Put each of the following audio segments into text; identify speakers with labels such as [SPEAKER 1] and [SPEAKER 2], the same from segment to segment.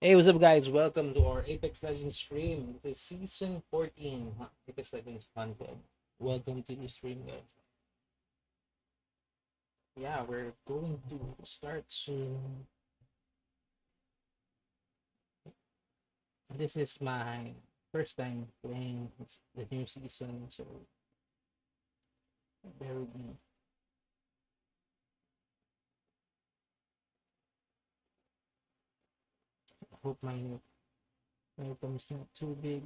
[SPEAKER 1] Hey, what's up, guys? Welcome to our Apex Legends stream. This is season 14, Apex Legends Content. Welcome to the stream, guys. Yeah, we're going to start soon. This is my first time playing the new season, so bear with me. I hope my thumb's not too big.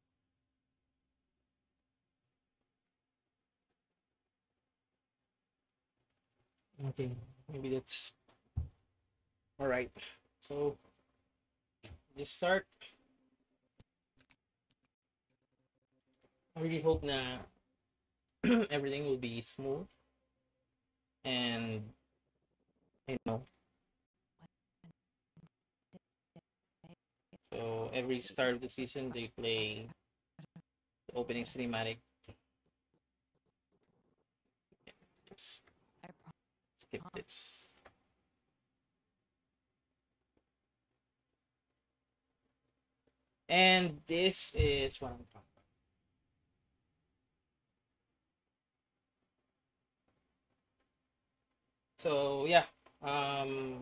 [SPEAKER 1] Okay, maybe that's all right. So, just start. I really hope na everything will be smooth and you know so every start of the season, they play the opening cinematic. Just skip this. And this is what I'm talking about. So yeah, um,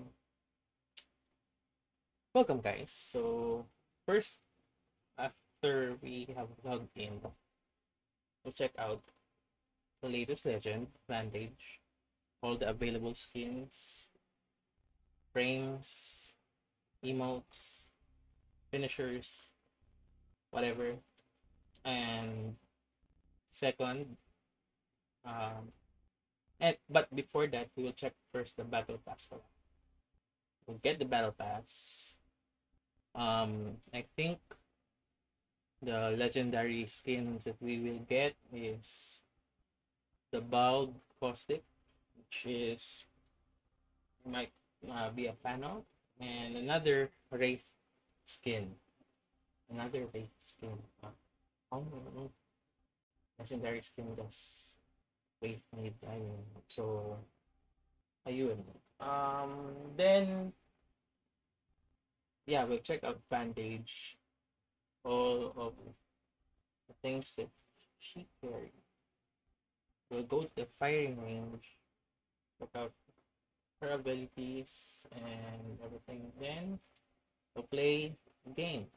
[SPEAKER 1] welcome, guys. So first, after we have logged in, we'll check out the latest legend, Vantage, all the available skins, frames, emotes, finishers, whatever. And second, um, but before that, we will check first the battle pass. We'll get the battle pass. I think the legendary skins that we will get is the bald caustic, which is might be a fan of, and another wraith skin. Another wraith skin. Oh, legendary skin does wraith need. I mean, so ayun. Then yeah, we'll check out Vantage. All of the things that she carried. We'll go to the firing range, check out her abilities and everything. Then we'll play a game.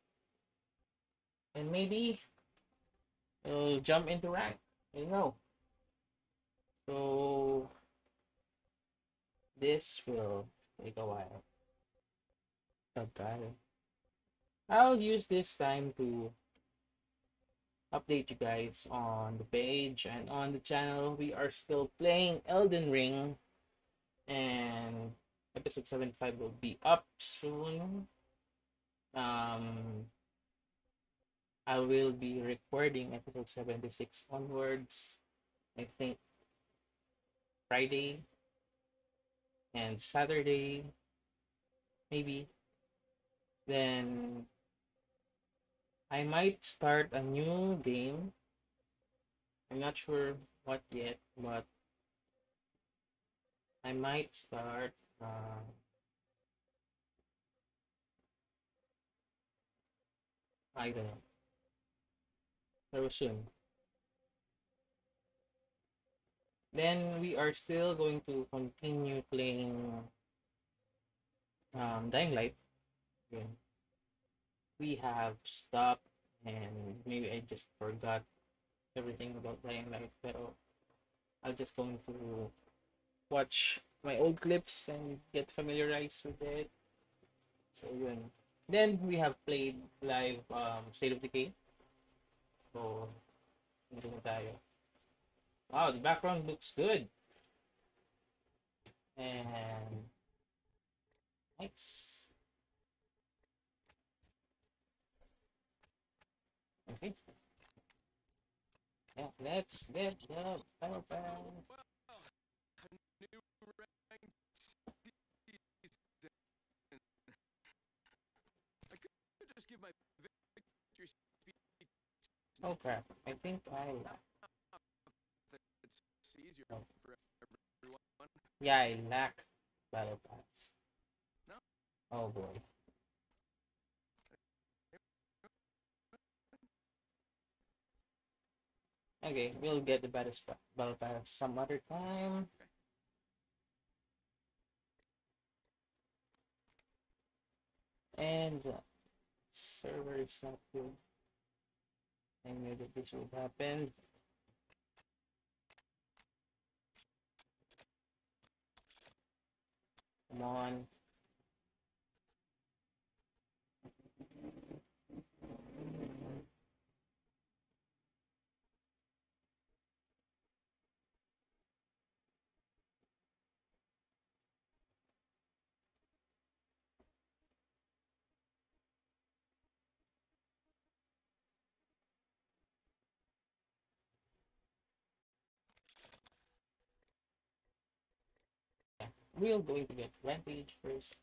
[SPEAKER 1] And maybe we'll jump into rank. You know. So this will take a while. Okay. I'll use this time to update you guys on the page and on the channel. We are still playing Elden Ring, and episode 75 will be up soon. Um, I will be recording episode 76 onwards. I think Friday and Saturday, maybe. Then I might start a new game. I'm not sure what yet, but I might start. I don't know. Very soon. Then we are still going to continue playing Dying Light. Okay. We have stopped, and maybe I just forgot everything about Dying Light. Pero I'll just going to watch my old clips and get familiarized with it. So yun. Then we have played live State of Decay. So hindi na tayo. Wow, the background looks good. And nice. Okay. Yeah, let's get the battle pass. Oh crap. I think I yeah, I lack battle pass. Oh boy. Okay, we'll get the battle pass some other time. And server is not good. I knew that this would happen. Come on. Yeah. We're going to get Vantage first.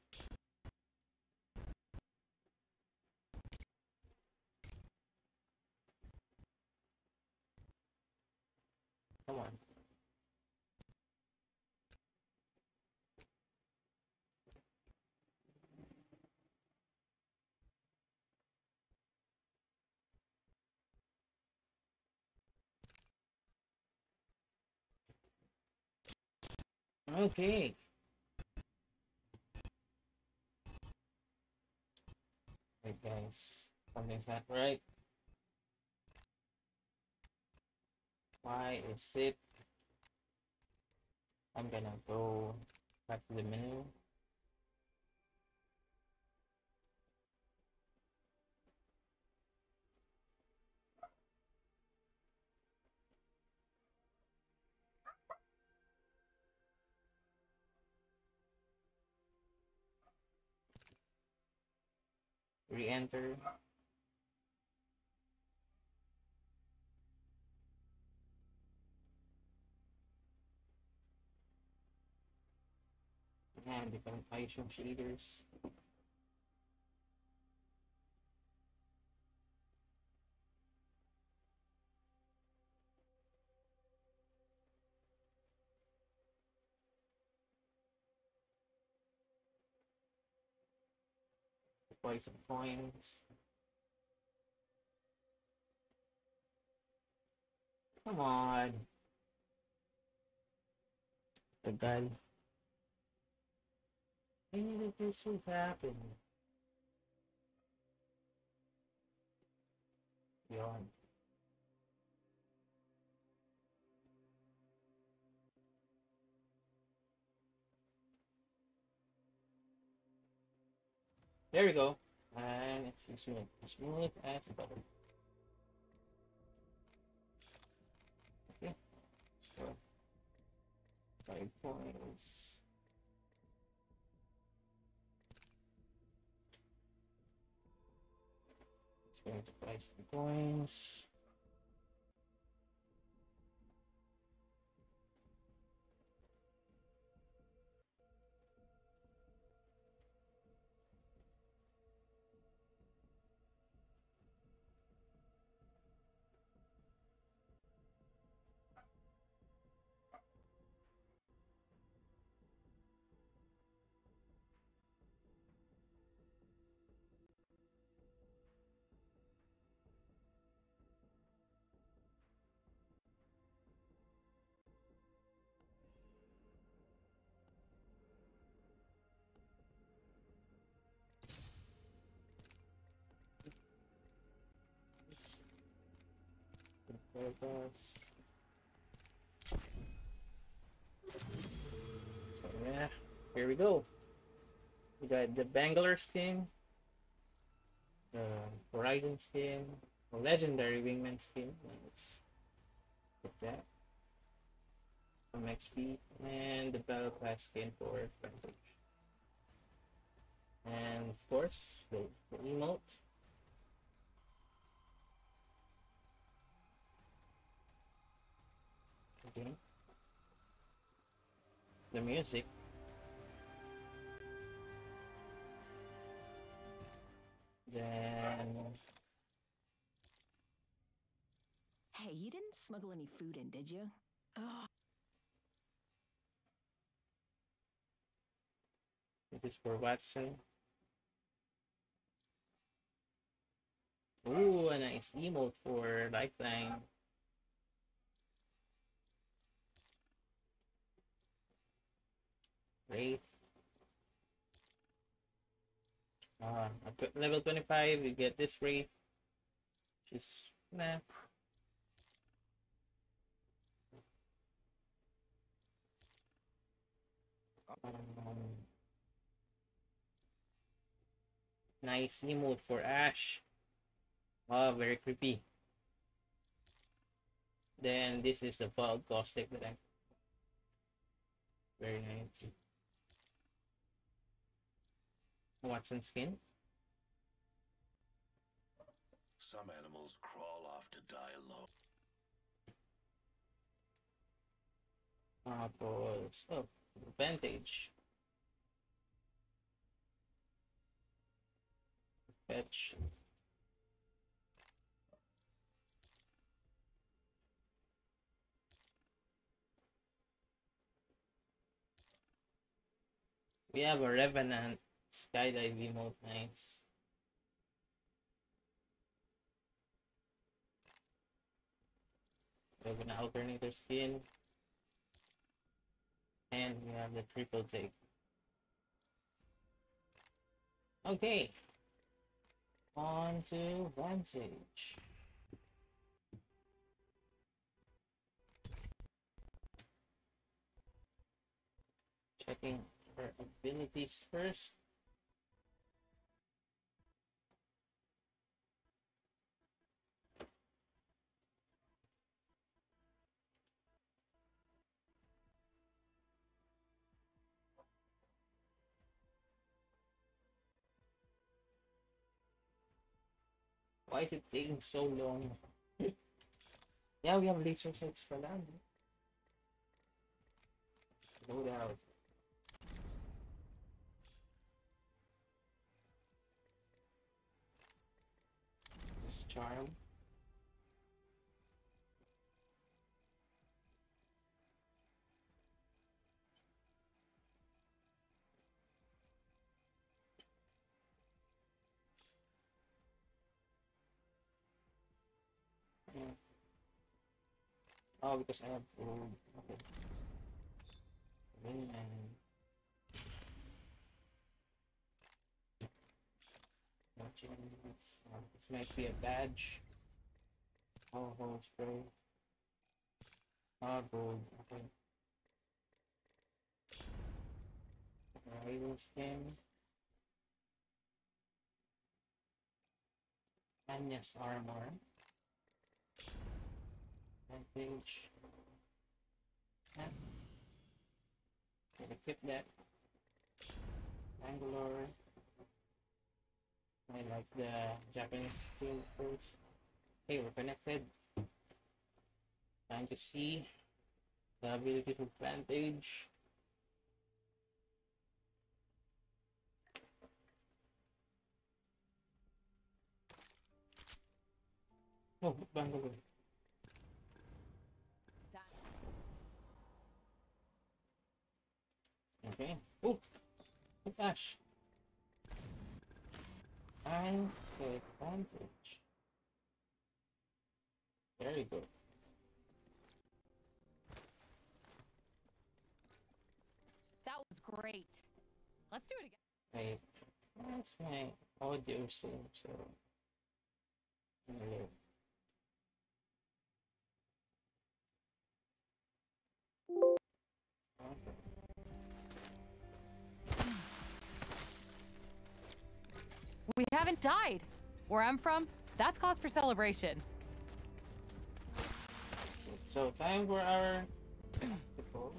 [SPEAKER 1] Come on. Okay. Wait, guys. Something's not right. Why is it? I'm gonna go back to the menu. Re-enter. And different item shaders. Deploy some coins. Come on. The guy. I knew that this would happen. Yawn. There we go. And it's smooth as butter. Okay. So 5 points. Just going to buy some coins. Let's so yeah, here we go. We got the Bangalore skin, the Horizon skin, the Legendary Wingman skin. Let's put that. Some XP, and the Battle Pass skin for Vantage. And of course, the emote. Okay. The music. Then
[SPEAKER 2] Hey, you didn't smuggle any food in, did you? Oh.
[SPEAKER 1] it is for Watson. Ooh, a nice emote for Lifeline. Wraith. At level 25, you get this Wraith. Which is, nah. Nice emote for Ash. Oh, very creepy. Then this is the Fog Caustic that I'm very nice. Watson skin.
[SPEAKER 3] Some animals crawl off to die alone.
[SPEAKER 1] Tapos, oh, Vantage. Fetch. We have a Revenant skydive emote, nice. We have an alternator skin. And we have the triple take. Okay. On to Vantage. Checking her abilities first. Why is it taking so long? Yeah, we have laser sights for that. No doubt. This charm. Yeah. Oh, because I have gold. Okay. Win and this might be a badge. Oh, spray. Gold. Okay. Rival skin. Anya's armor. Vantage. Yeah. Can equip that. Bangalore. I like the Japanese skill first. Okay, we're connected. Time to see the ability for Vantage. Oh, Bangalore. Okay. Oh, gosh. I say Vantage. Very good.
[SPEAKER 2] That was great. Let's do it again.
[SPEAKER 1] Wait, where's my audio soon? So, okay.
[SPEAKER 2] We haven't died. Where I'm from, that's cause for celebration.
[SPEAKER 1] So time for our patrol.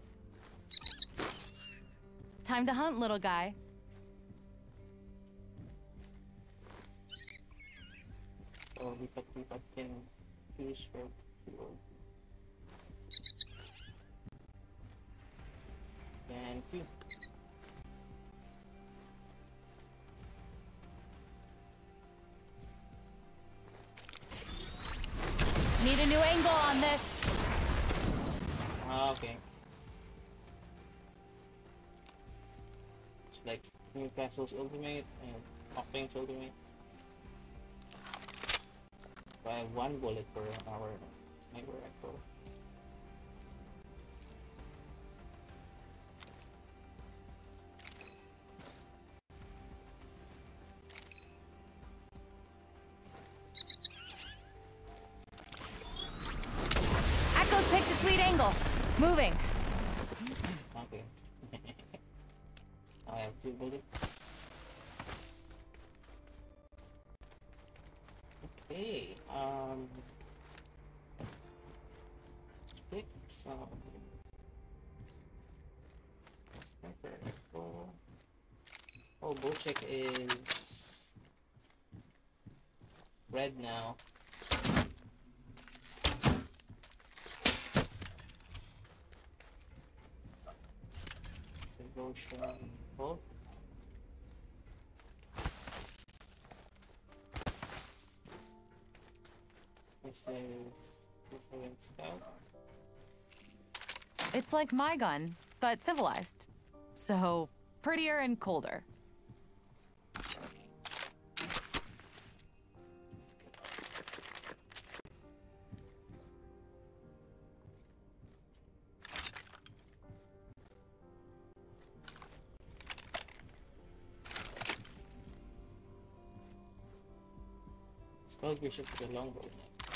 [SPEAKER 2] Time to hunt, little guy.
[SPEAKER 1] So we can choose for fuel. And fuel.
[SPEAKER 2] Need a new angle on this.
[SPEAKER 1] Okay. It's like Newcastle's ultimate and Octane's ultimate. So I have one bullet for our sniper rifle.
[SPEAKER 2] sweet angle. Moving.
[SPEAKER 1] Okay. I have 2 bullets. Okay, let's pick some sniper rifle. Oh, Bochek is red now. Devotion. Oh. This is scout.
[SPEAKER 2] It's like my gun, but civilized. So, prettier and colder.
[SPEAKER 1] Scout bishop with a longbow.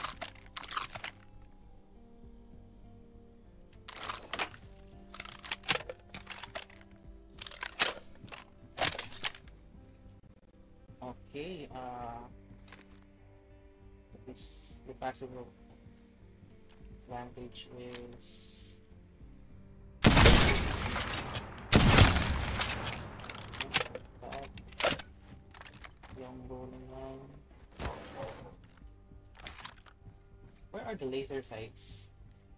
[SPEAKER 1] Okay, this the passive Vantage is that young rolling line. Where are the laser sights?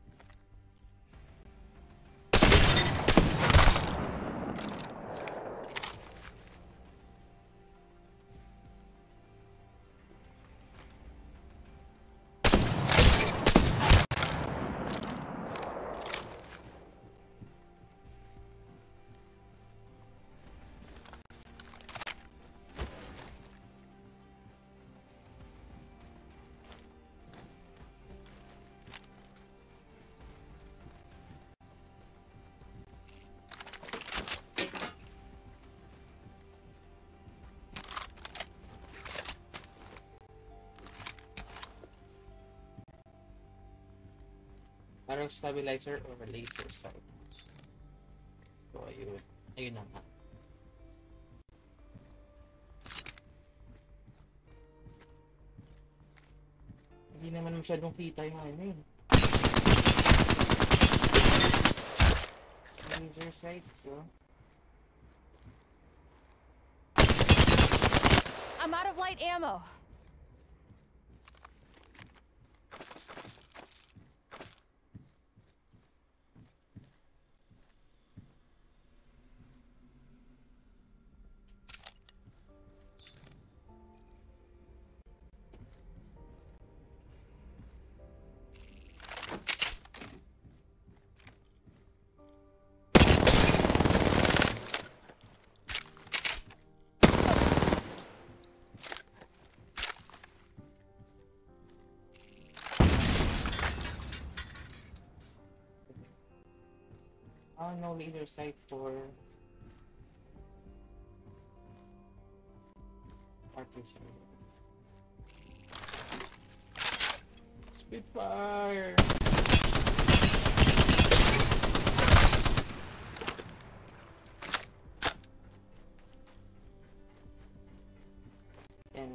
[SPEAKER 1] Barrel stabilizer or a laser sight? So ayun na nga. Hindi naman masyadong kita yung ano yun. Laser sight, so
[SPEAKER 2] I'm out of light ammo.
[SPEAKER 1] no laser sight for partition. Spitfire! And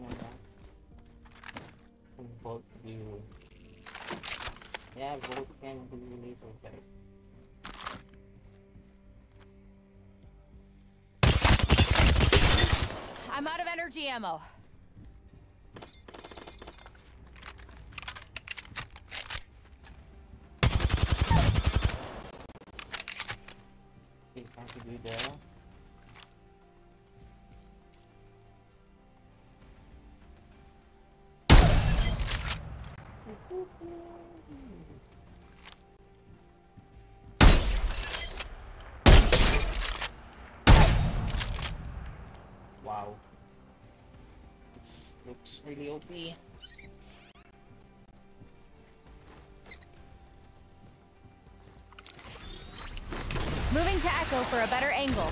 [SPEAKER 1] Volt view. Yeah, Volt can do laser sight.
[SPEAKER 2] I'm out of energy ammo.
[SPEAKER 1] Okay, time to do that. Wow. This looks really OP.
[SPEAKER 2] Moving to Echo for a better angle.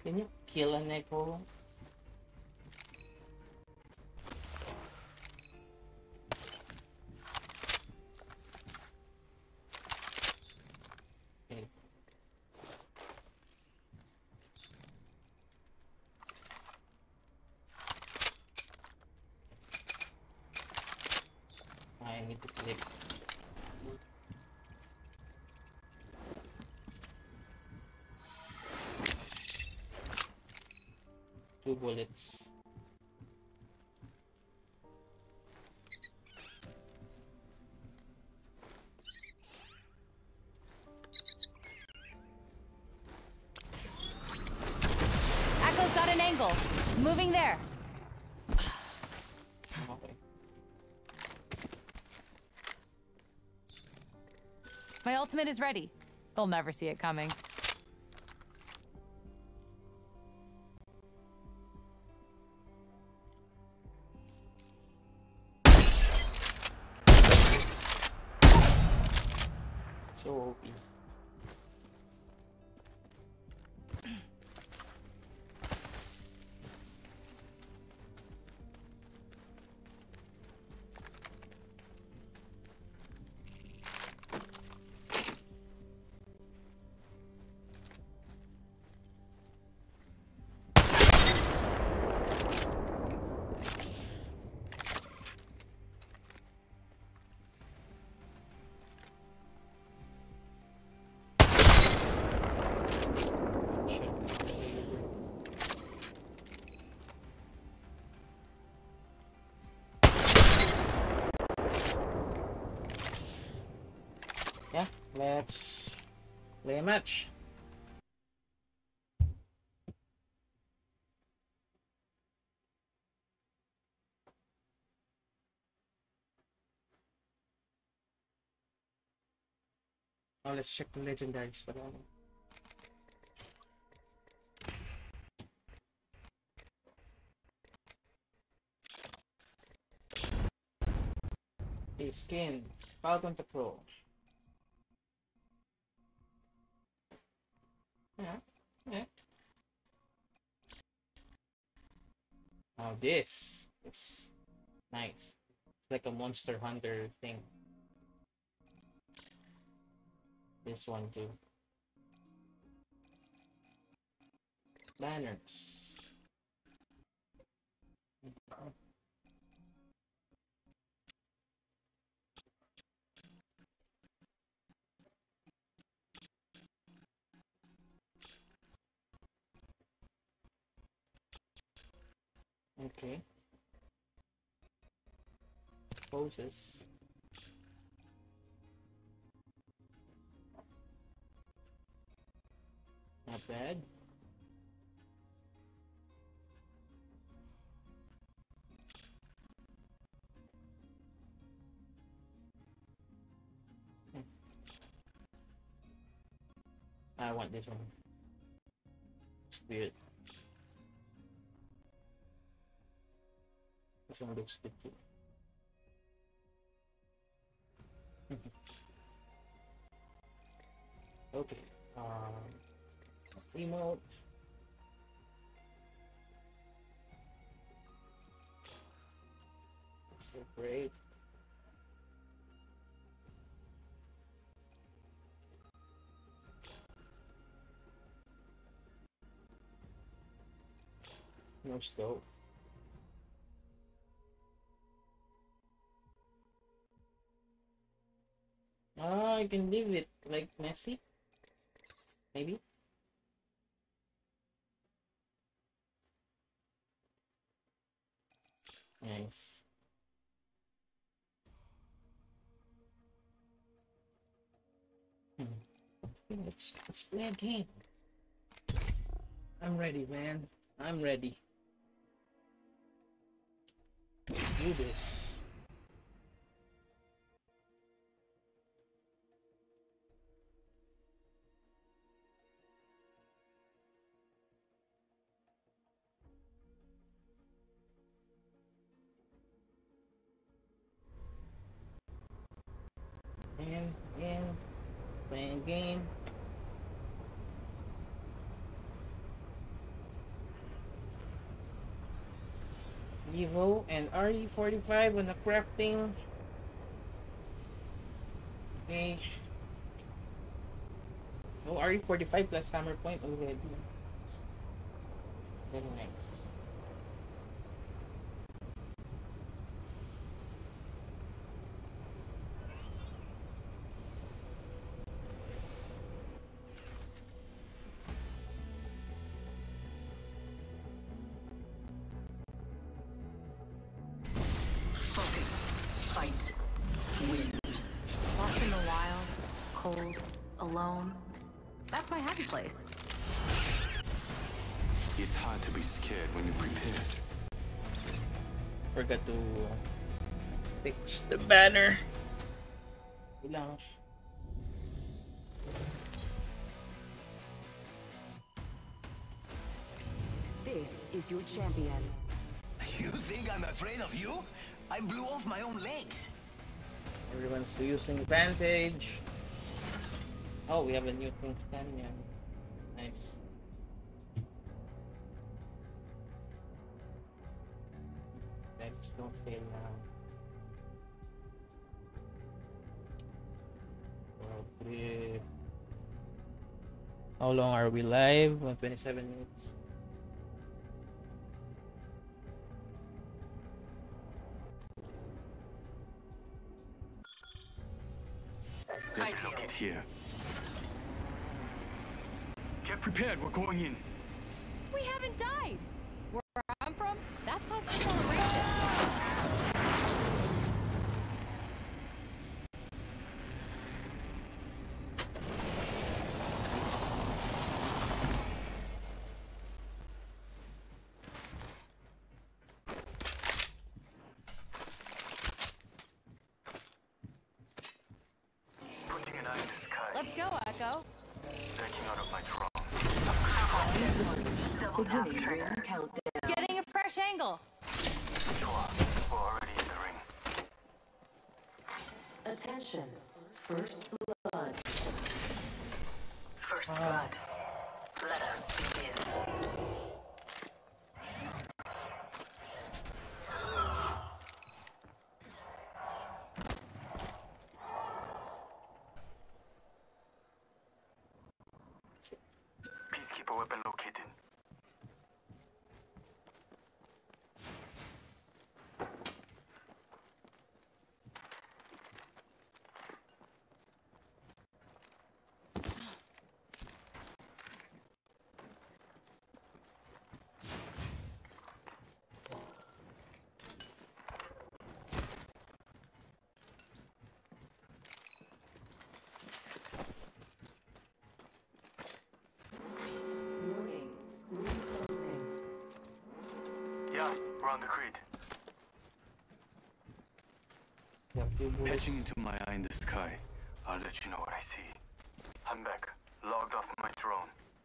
[SPEAKER 1] Can you kill an echo? Okay. I need to click. 2 bullets.
[SPEAKER 2] Echo's got an angle. Moving there.
[SPEAKER 1] Okay.
[SPEAKER 2] My ultimate is ready. They'll never see it coming.
[SPEAKER 1] So OP. Yeah, let's play a match. Oh, let's check the legendaries for that. Okay, skin. Falcon to Pro. Yeah, yeah. Now this is nice. It's like a Monster Hunter thing. This one too. Banners. Okay. Poses. Not bad. I want this one. It's weird. This one looks good too. Okay. Emote. So great. No scope. Ah, I can leave it like messy. Maybe. Nice. Let's play a game. I'm ready, man. I'm ready. Let's do this. And playing game. Evo and RE45 on the crafting. Okay. No, RE45 plus hammer point already. Very nice.
[SPEAKER 4] Focus. Fight. Win.
[SPEAKER 2] Lost in the wild, cold, alone. That's my happy place.
[SPEAKER 5] It's hard to be scared when you're prepared.
[SPEAKER 1] Forgot to fix the banner. Wait lang.
[SPEAKER 6] This is your champion.
[SPEAKER 4] You think I'm afraid of you? I blew off my own legs.
[SPEAKER 1] Everyone's still using Vantage. Oh, we have a new companion. Nice. Legs don't fail now. World trip. How long are we live? 127 minutes.
[SPEAKER 5] Let's look it here. Get prepared, we're going in.
[SPEAKER 2] We haven't died. Where I'm from, that's cause for celebration.
[SPEAKER 5] Putting an eye in the sky.
[SPEAKER 2] Let's go, Echo.
[SPEAKER 5] Backing out of my drone.
[SPEAKER 6] Beginning ring countdown.
[SPEAKER 2] Getting a fresh angle.
[SPEAKER 5] We're already in the ring.
[SPEAKER 6] Attention. First blood.
[SPEAKER 4] First blood. Let us begin.
[SPEAKER 5] Peacekeeper weapon located.
[SPEAKER 6] Warning. Ring closing.
[SPEAKER 5] Yeah, we're on the grid.
[SPEAKER 1] We have 2 bullets.
[SPEAKER 5] Patching into my eye in the sky. I'll let you know what I see. I'm back. Logged off my drone.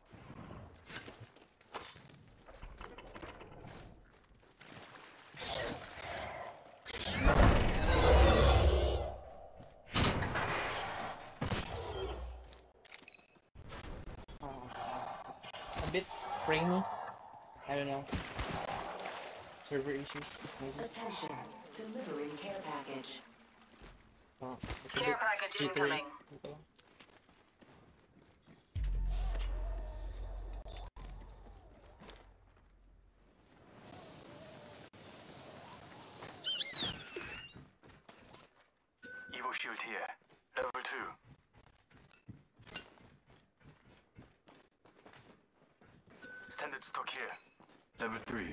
[SPEAKER 1] A bit framey. I don't know. Server issues, maybe.
[SPEAKER 6] Attention. Delivering care package.
[SPEAKER 1] Oh, it's a
[SPEAKER 4] Care
[SPEAKER 1] bit
[SPEAKER 4] package
[SPEAKER 1] jittery.
[SPEAKER 4] incoming.
[SPEAKER 1] Okay.
[SPEAKER 5] Evo shield here. Level 2. Standard stock here. Level 3.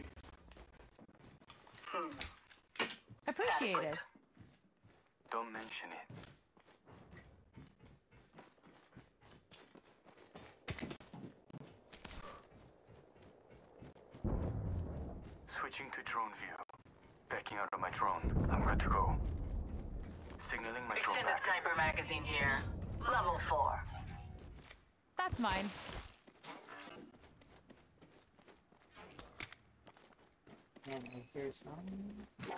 [SPEAKER 2] Appreciated.
[SPEAKER 5] Don't mention it. Switching to drone view. Backing out of my drone. I'm good to go. Signaling my drone
[SPEAKER 4] Extended
[SPEAKER 5] back.
[SPEAKER 4] sniper magazine here. Level 4.
[SPEAKER 2] That's mine.
[SPEAKER 1] And here's some.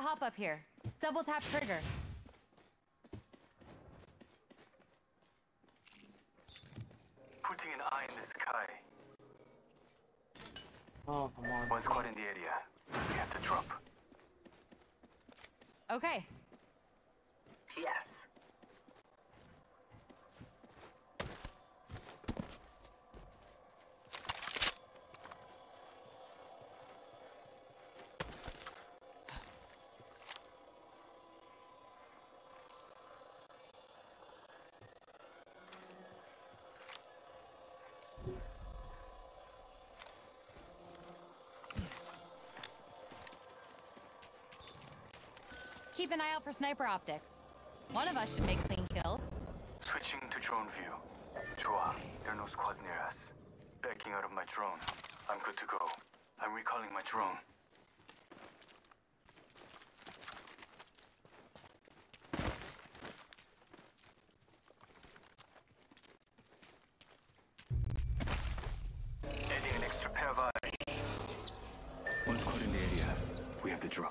[SPEAKER 2] hop up here. Double tap trigger.
[SPEAKER 5] Putting an eye in the sky.
[SPEAKER 1] Oh, come on.
[SPEAKER 5] One squad in the area. We have to drop.
[SPEAKER 2] Okay.
[SPEAKER 6] Yes.
[SPEAKER 2] Keep an eye out for sniper optics. One of us should make clean kills.
[SPEAKER 5] Switching to drone view. 좋아. There are no squads near us. Backing out of my drone. I'm good to go. I'm recalling my drone. Adding an extra pair of eyes. One squad in the area. We have to drop.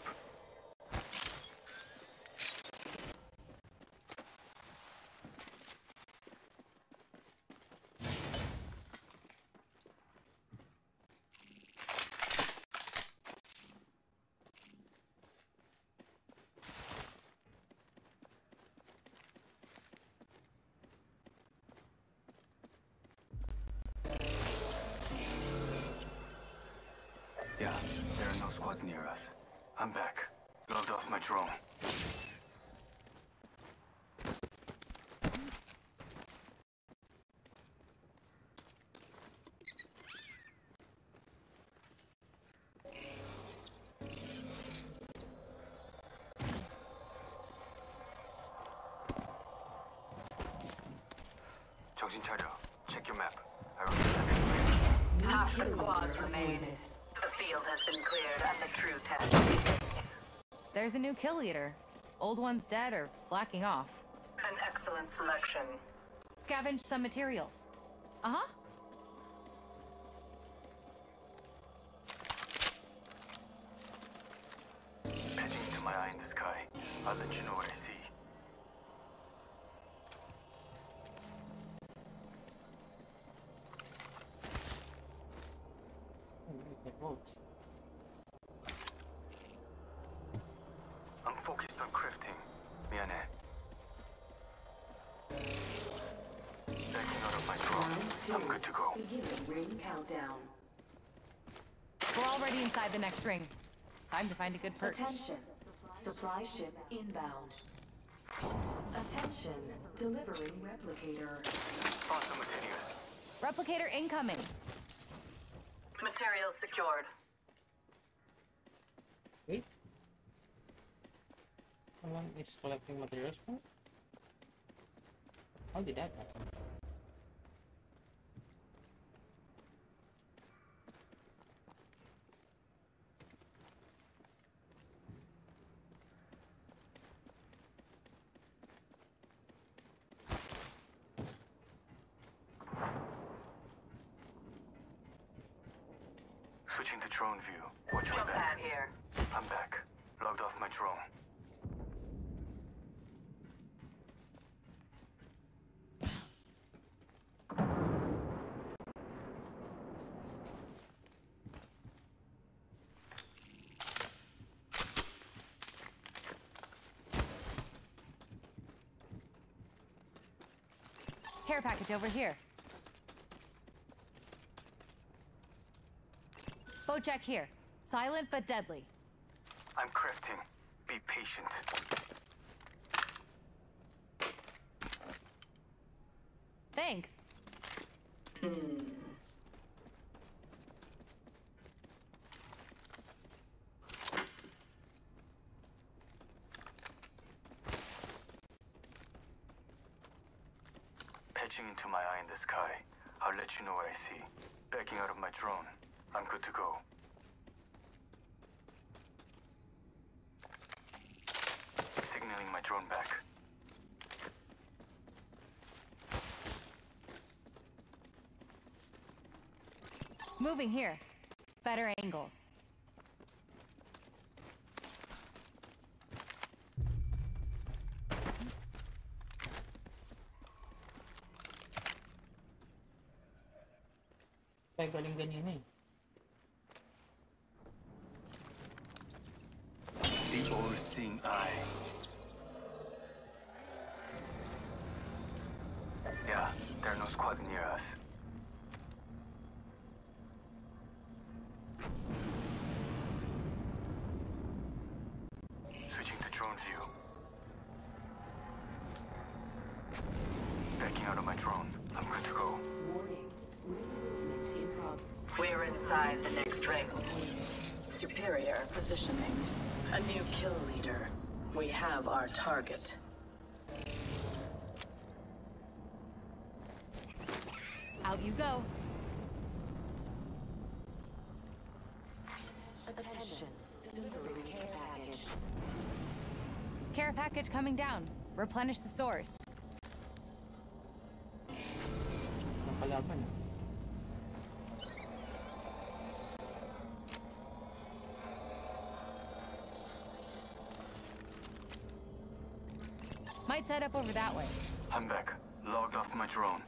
[SPEAKER 5] Yeah, there are no squads near us. I'm back. Logged off my drone. 정신 차려. Check your map. I already
[SPEAKER 6] Half the squads remain. The field has been cleared and the true test.
[SPEAKER 2] There's a new kill leader. Old one's dead or slacking off.
[SPEAKER 6] An excellent selection.
[SPEAKER 2] Scavenge some materials. Uh-huh.
[SPEAKER 5] Pitching into my eye in the sky. I'll let you know what I see. I'm focused on crafting. 미안해. Backing out of my drone. I'm good to go.
[SPEAKER 6] Beginning ring countdown.
[SPEAKER 2] We're already inside the next ring. Time to find a good perch.
[SPEAKER 6] Attention. Supply ship inbound. Attention. Delivering replicator.
[SPEAKER 5] Found some materials.
[SPEAKER 2] Replicator incoming.
[SPEAKER 6] Materials secured.
[SPEAKER 1] Wait. Someone is collecting materials from? How did that happen?
[SPEAKER 5] Switching to drone view. Watch my
[SPEAKER 6] Jump
[SPEAKER 5] back.
[SPEAKER 6] pad here.
[SPEAKER 5] I'm back. Logged off my drone.
[SPEAKER 2] Care package over here. Bow check here. Silent but deadly.
[SPEAKER 5] I'm crafting. Be patient.
[SPEAKER 2] Thanks.
[SPEAKER 5] Patching into my eye in the sky. I'll let you know what I see. Backing out of my drone. I'm good to go. Signaling my drone back.
[SPEAKER 2] Moving here. Better angles.
[SPEAKER 1] Kaya galing ganyan eh.
[SPEAKER 5] The all-seeing eye. Yeah, there are no squads near us. Switching to drone view. Backing out of my drone. I'm good to go.
[SPEAKER 6] Warning. Ring movement in progress. We're inside the next ring. Superior positioning. A new kill leader. We have our target.
[SPEAKER 2] Out you go.
[SPEAKER 6] Attention. Delivering care package.
[SPEAKER 2] Care package coming down. Replenish the source.
[SPEAKER 1] Ang kalaban ah.
[SPEAKER 2] Might set up over that way.
[SPEAKER 5] I'm back. Logged off my drone.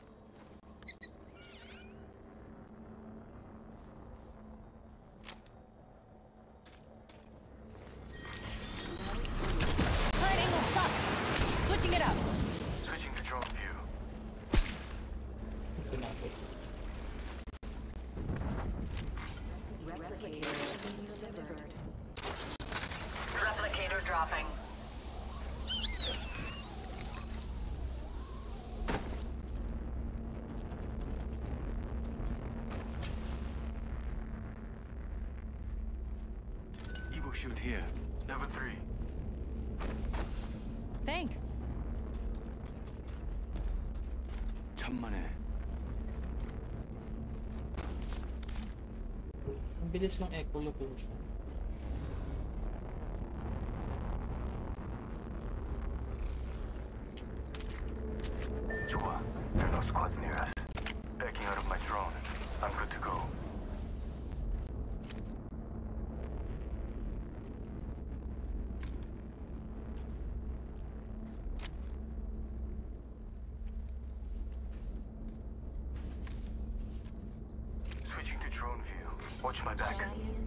[SPEAKER 2] Current angle sucks. Switching it up.
[SPEAKER 5] Switching to drone view.
[SPEAKER 1] Ito na ako.
[SPEAKER 6] Replicator being delivered. Replicator dropping.
[SPEAKER 5] Evo shield here. Level 3.
[SPEAKER 2] Thanks.
[SPEAKER 5] 천만에.
[SPEAKER 1] Ang bilis ng echolocation.
[SPEAKER 5] 좋아. There are no squads near us. Backing out of my drone. I'm good to go. Switching to drone view. Watch my back.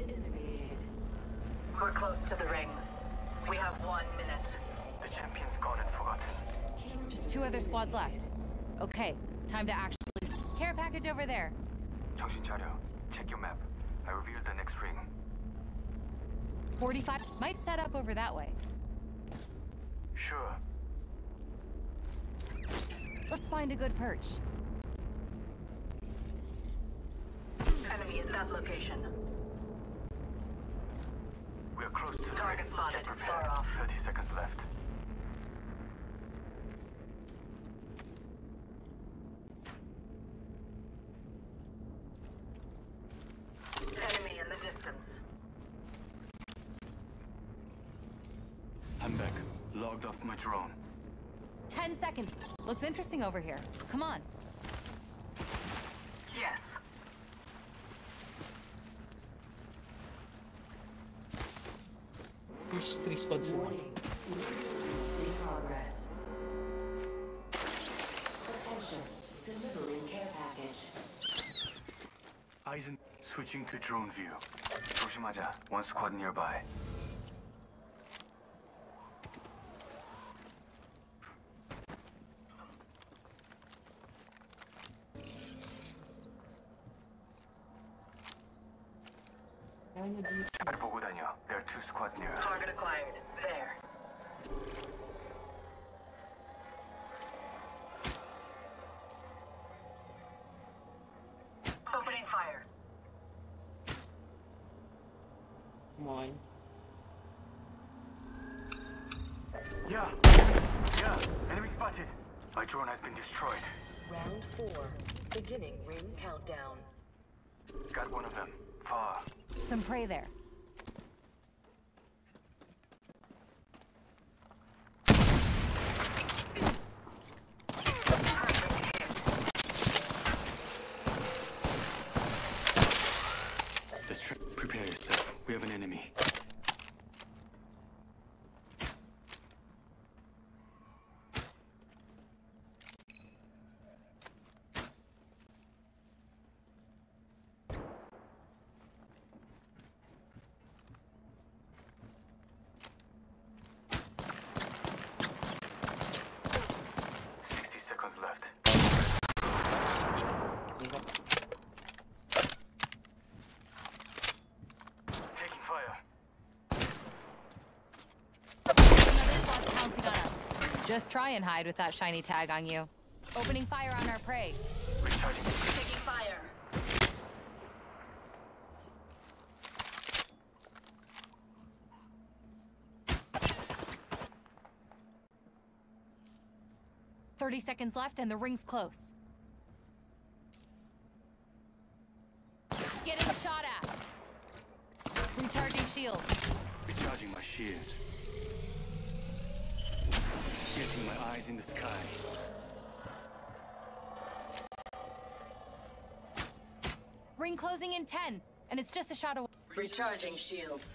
[SPEAKER 6] We're close to the ring. We have 1 minute.
[SPEAKER 5] The champion's gone and forgotten.
[SPEAKER 2] Just 2 other squads left. Okay, time to actually... Care package over there.
[SPEAKER 5] 정신 차려. Check your map. I revealed the next ring.
[SPEAKER 2] 45... Might set up over that way.
[SPEAKER 5] Sure.
[SPEAKER 2] Let's find a good perch.
[SPEAKER 6] Enemy at that location.
[SPEAKER 5] We are close to the
[SPEAKER 6] Target
[SPEAKER 5] ring.
[SPEAKER 6] spotted.
[SPEAKER 5] Get prepared.
[SPEAKER 6] Far off.
[SPEAKER 5] 30 seconds left.
[SPEAKER 6] Enemy in the distance.
[SPEAKER 5] I'm back. Logged off my drone.
[SPEAKER 2] 10 seconds. Looks interesting over here. Come on.
[SPEAKER 6] Yes.
[SPEAKER 1] There's 3 squads.
[SPEAKER 6] Warning. In progress. Attention. Delivering care package.
[SPEAKER 5] Eisen switching to drone view. 조심하자. One squad nearby.
[SPEAKER 1] Kaya na dito.
[SPEAKER 5] 잘 보고 다녀. There are 2 squads near us.
[SPEAKER 6] Target acquired. There. Opening fire.
[SPEAKER 1] Come on.
[SPEAKER 5] Yeah. Yeah. Enemy spotted. My drone has been destroyed.
[SPEAKER 6] Round 4. Beginning ring countdown.
[SPEAKER 5] Got one of them. Far.
[SPEAKER 2] Some prey there.
[SPEAKER 5] Prepare yourself. We have an enemy.
[SPEAKER 2] Just try and hide with that shiny tag on you. Opening fire on our prey.
[SPEAKER 5] Recharging.
[SPEAKER 6] Taking fire.
[SPEAKER 2] "30 seconds left and the ring's close." Getting shot at. Recharging shields.
[SPEAKER 5] Recharging my shields. Getting my eyes in the sky.
[SPEAKER 2] Ring closing in 10, and it's just a shot away.
[SPEAKER 6] Recharging shields.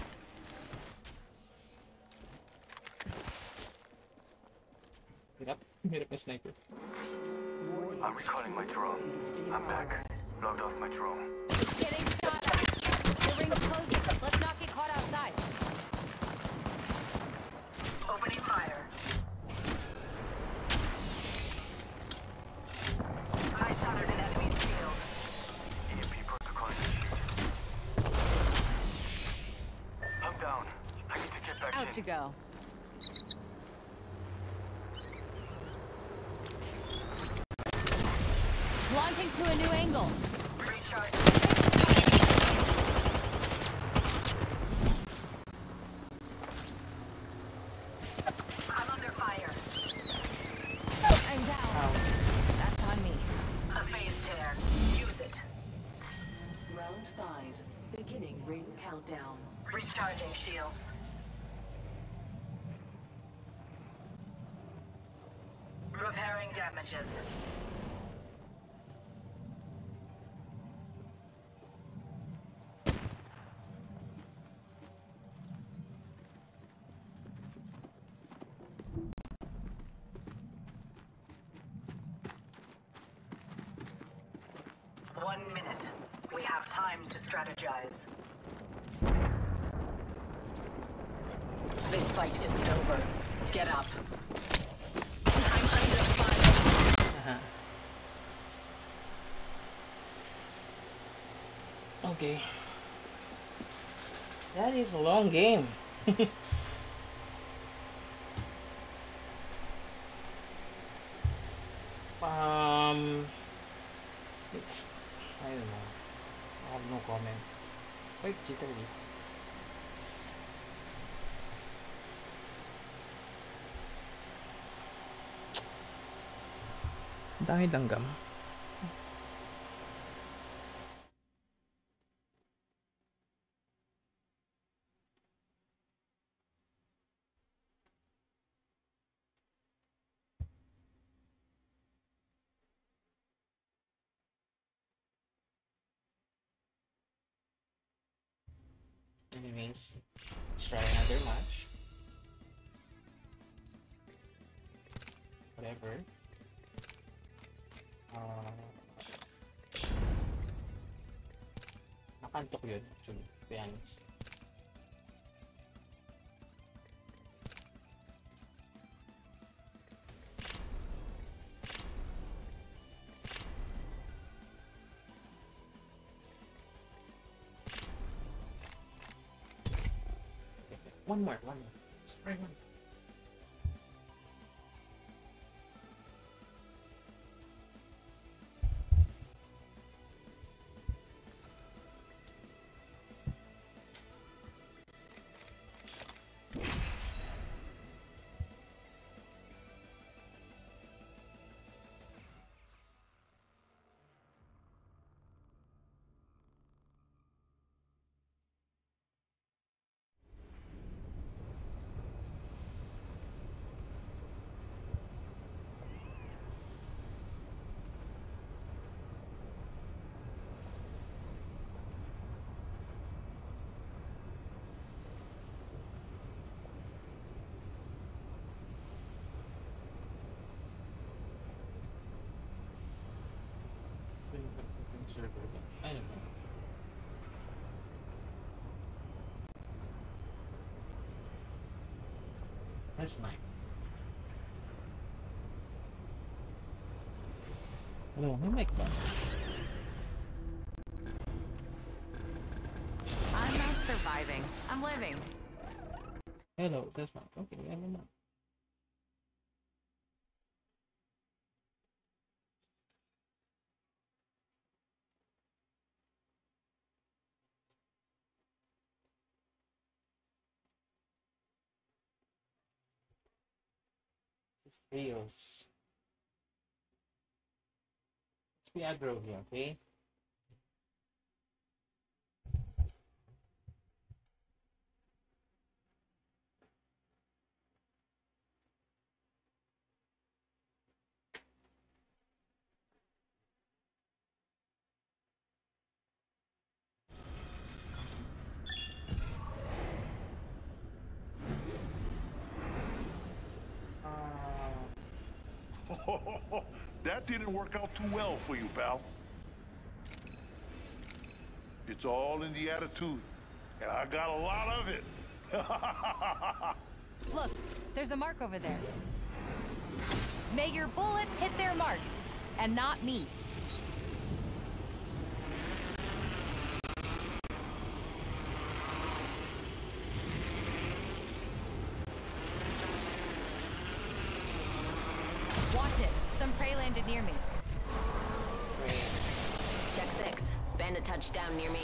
[SPEAKER 1] Hirap. Hirap na sniper.
[SPEAKER 5] I'm recalling my drone. I'm back. Logged off my drone.
[SPEAKER 2] Getting shot at. The ring's closing. Let's not get caught outside.
[SPEAKER 6] Opening fire. I shattered an enemy's shield.
[SPEAKER 5] EMP protocol initiated. I'm down. I need to get back
[SPEAKER 2] Out
[SPEAKER 5] in.
[SPEAKER 2] you go. Launching to a new angle.
[SPEAKER 6] Recharge. I'm under fire.
[SPEAKER 2] I'm down. That's on me.
[SPEAKER 6] A phase tear. Use it.
[SPEAKER 7] Round 5. Beginning ring countdown.
[SPEAKER 6] Recharging shields. Repairing damages. One minute. We have time to strategize. This fight isn't over. Get up. I'm under fire.
[SPEAKER 1] Okay. That is a long game. It's, I don't know. I have no comments. It's quite jittery. Dami langgam. Anyways, let's try another match. Whatever. Nakantok yun, actually, to be honest. One more. Let's try one. Server again. I don't know. That's mine. Hello, who make that?
[SPEAKER 2] I'm not surviving. I'm living.
[SPEAKER 1] Hello, that's mine. Okay, I don't know. It's trios. Let's be aggro here, okay?
[SPEAKER 8] That didn't work out too well for you, pal. It's all in the attitude, and I got a lot of it.
[SPEAKER 2] Look, there's a mark over there. May your bullets hit their marks, and not me. Watch it. Some prey landed near me.
[SPEAKER 9] Check 6. Bandit touchdown near me.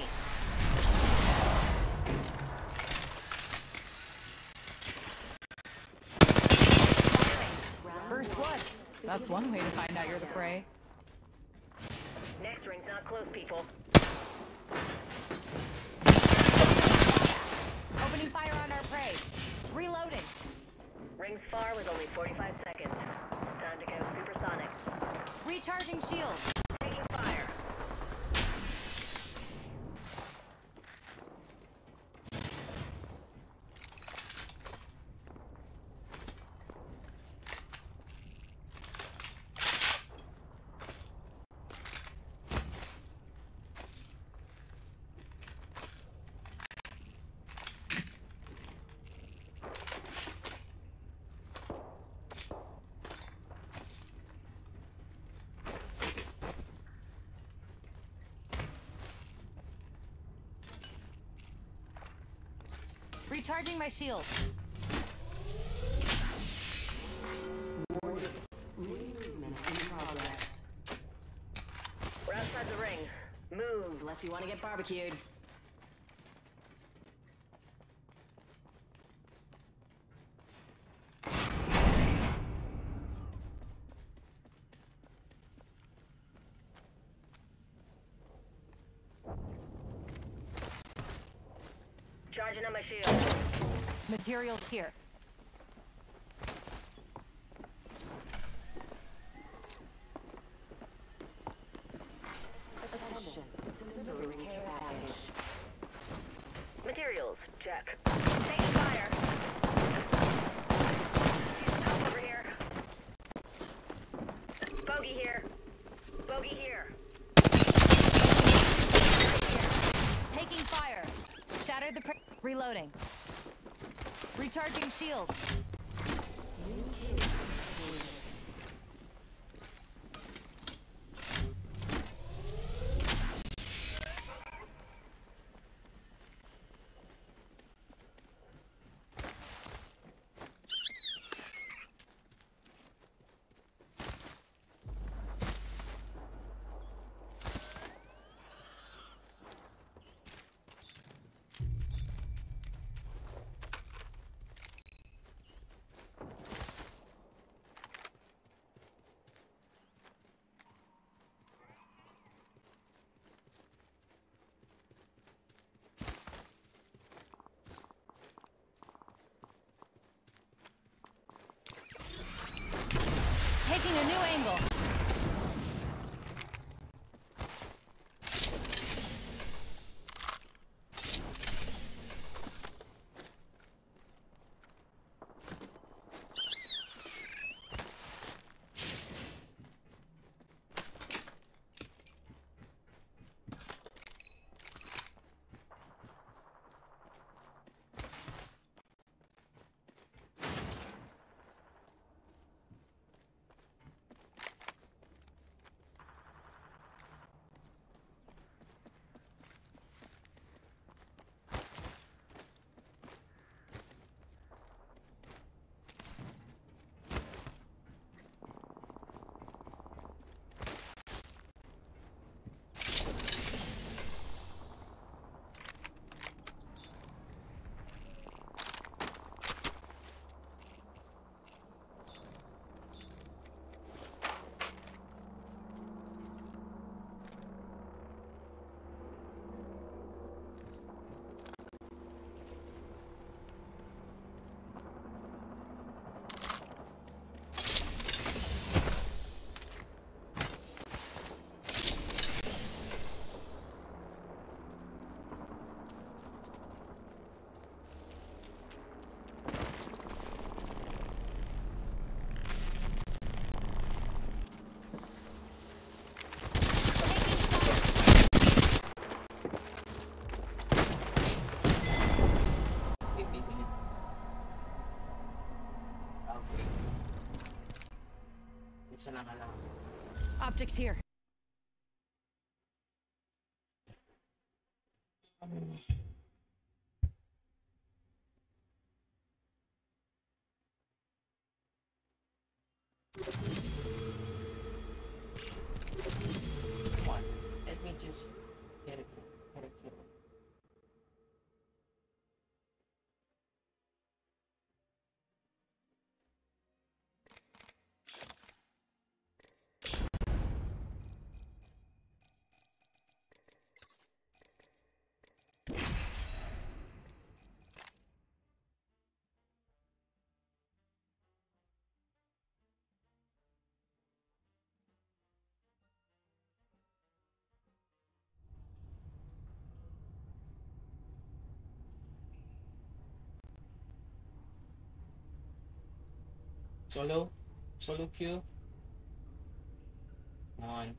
[SPEAKER 2] First blood. That's one way to find out you're the prey.
[SPEAKER 9] Next ring's not close, people.
[SPEAKER 2] Opening fire on our prey. Reloading.
[SPEAKER 9] Rings far with only 45 seconds. Time to go supersonic.
[SPEAKER 2] Recharging shield.
[SPEAKER 9] Taking fire.
[SPEAKER 2] Recharging my shield.
[SPEAKER 7] Movement in progress.
[SPEAKER 9] We're outside the ring. Move, unless you want to get barbecued. Charging on my shield.
[SPEAKER 2] Materials here.
[SPEAKER 7] Attention. Delivering care package.
[SPEAKER 9] Materials, check. Taking fire. Help over here. Bogey here. Bogey here.
[SPEAKER 2] Taking fire. Shattered the reloading. Recharging shield. Optics here.
[SPEAKER 1] Come on, let me just get a kill. Solo queue. Come on.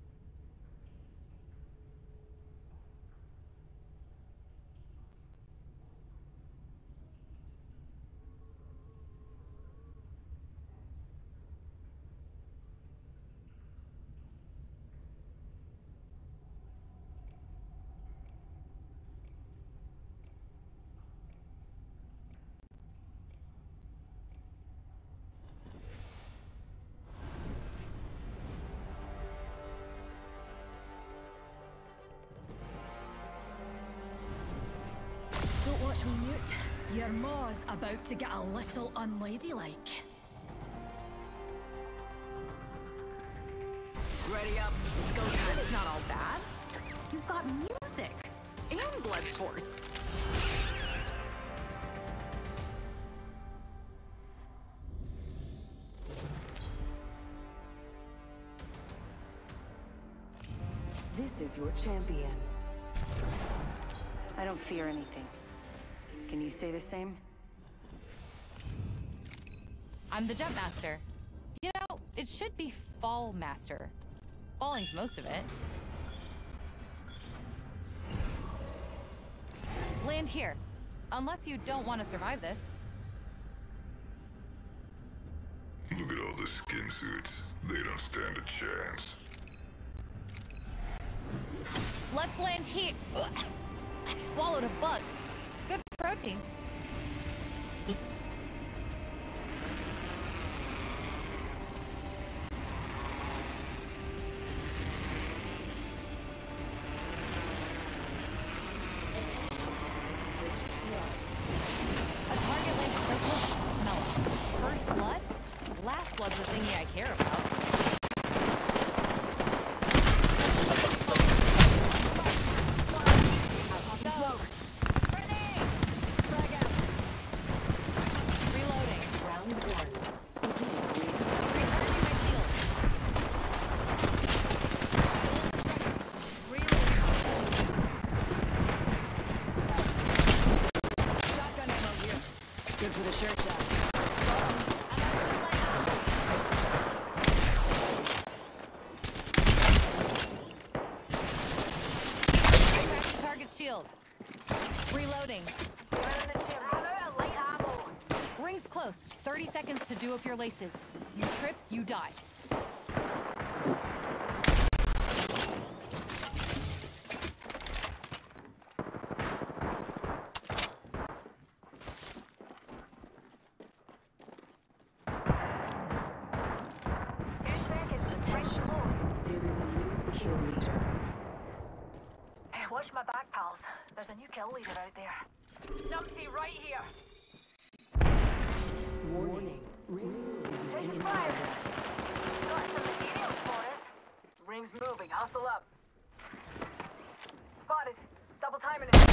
[SPEAKER 10] Don't watch me mute. Your maw's about to get a little unladylike.
[SPEAKER 6] Ready up. It's go time.
[SPEAKER 2] It's not all bad. You've got music and blood sports.
[SPEAKER 7] This is your champion.
[SPEAKER 10] I don't fear anything. Can you say the same?
[SPEAKER 2] I'm the jump master. You know, it should be fall master. Falling's most of it. Land here. Unless you don't want to survive this.
[SPEAKER 3] Look at all the skin suits. They don't stand a chance.
[SPEAKER 2] Let's land here. I swallowed a bug. Good protein. A target lands so close I can smell it. First blood? Last blood's the thingy I care about. Shield. Reloading. Rings close. 30 seconds to do up your laces. You trip, you die.
[SPEAKER 7] There is a new kill leader.
[SPEAKER 9] Watch my back, pals. There's a new kill leader out there. Numpty right here.
[SPEAKER 7] Warning. Ring movement
[SPEAKER 9] Taking
[SPEAKER 7] in
[SPEAKER 9] fire.
[SPEAKER 7] progress.
[SPEAKER 9] Got some materials for us. Rings moving. Hustle up. Spotted. Double timing it.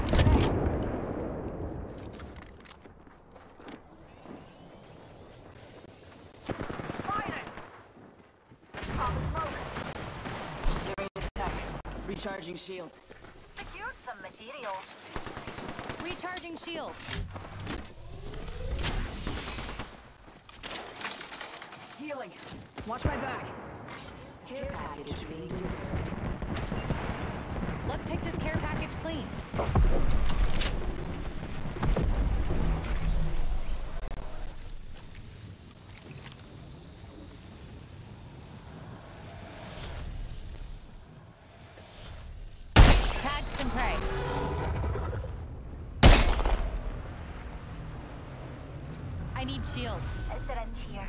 [SPEAKER 9] Firing. Pop the smoke.
[SPEAKER 6] Give me a sec. Recharging shields.
[SPEAKER 9] Secured some materials.
[SPEAKER 2] Recharging shields.
[SPEAKER 6] Healing. Watch my back.
[SPEAKER 7] Care package being delivered.
[SPEAKER 2] Let's pick this care package clean. need shields.
[SPEAKER 11] A syringe here.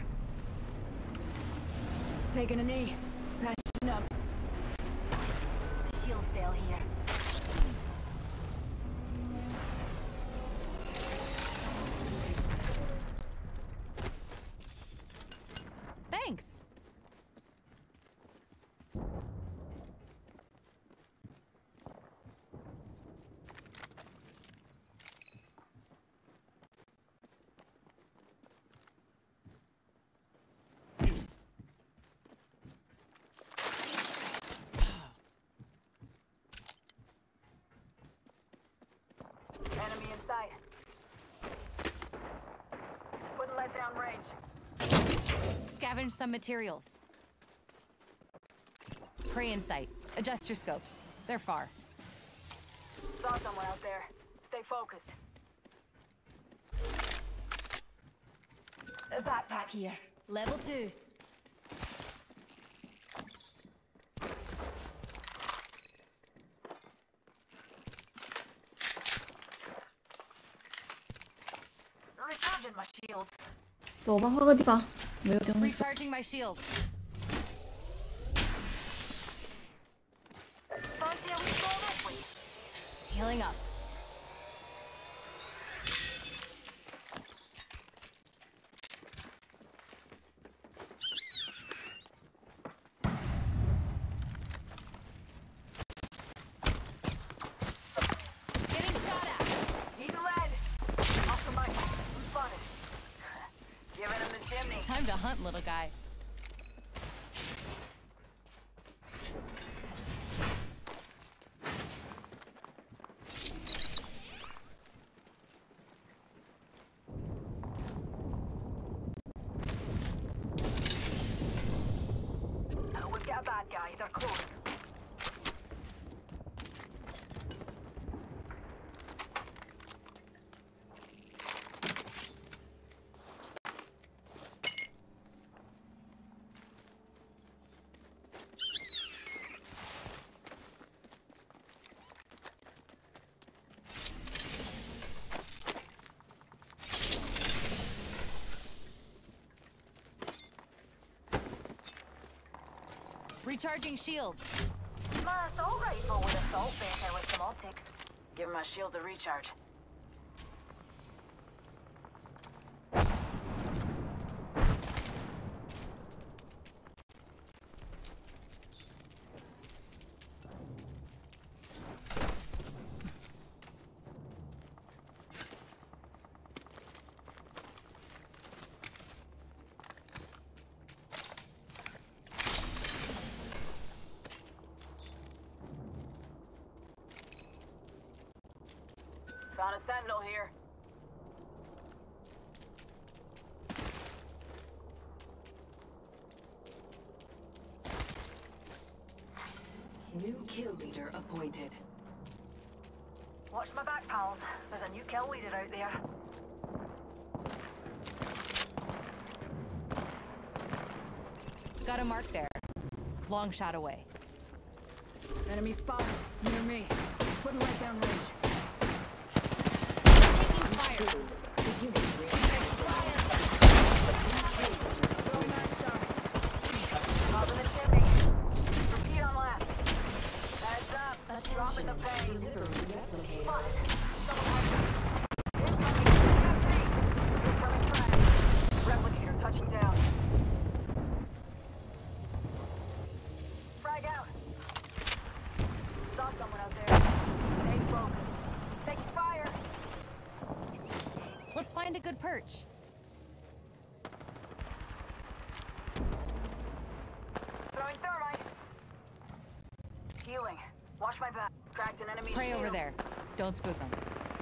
[SPEAKER 10] Taking a knee. Patching up.
[SPEAKER 11] Shield cell here.
[SPEAKER 2] Thanks.
[SPEAKER 6] Enemy in sight. Wouldn't let down range.
[SPEAKER 2] Scavenge some materials. Prey in sight. Adjust your scopes. They're far.
[SPEAKER 6] Saw someone out there. Stay focused.
[SPEAKER 10] A backpack here. Level 2.
[SPEAKER 6] Recharging my shields.
[SPEAKER 12] 走吧，换个地方，没有东西。
[SPEAKER 2] Recharging my shields.
[SPEAKER 6] Fancy how we roll this week?
[SPEAKER 2] Healing up. Getting shot at.
[SPEAKER 6] Need lead. Off the mic. I'm spotted. Giving him the chimney.
[SPEAKER 2] Time to hunt, little guy.
[SPEAKER 6] We've got a bad guy. They're close.
[SPEAKER 2] Recharging shields.
[SPEAKER 11] My assault rifle with assault better with some optics.
[SPEAKER 6] Giving my shields a recharge. Found a sentinel here.
[SPEAKER 7] New kill leader appointed.
[SPEAKER 11] Watch my back, pals. There's a new kill leader out there.
[SPEAKER 2] Got a mark there. Long shot away.
[SPEAKER 10] Enemy spotted. Near me. Putting light down range.
[SPEAKER 2] Taking fire.
[SPEAKER 6] Up in the chimney. Repeat on left. Heads up. Dropping the pain. Spotted. Replicator touching down. Frag out. Saw someone out there. Stay focused. Taking fire.
[SPEAKER 2] Let's find a good perch.
[SPEAKER 6] Throwing thermite. Healing. Watch my back. Cracked an enemy.
[SPEAKER 2] Prey over
[SPEAKER 6] shield.
[SPEAKER 2] there. Don't spook them.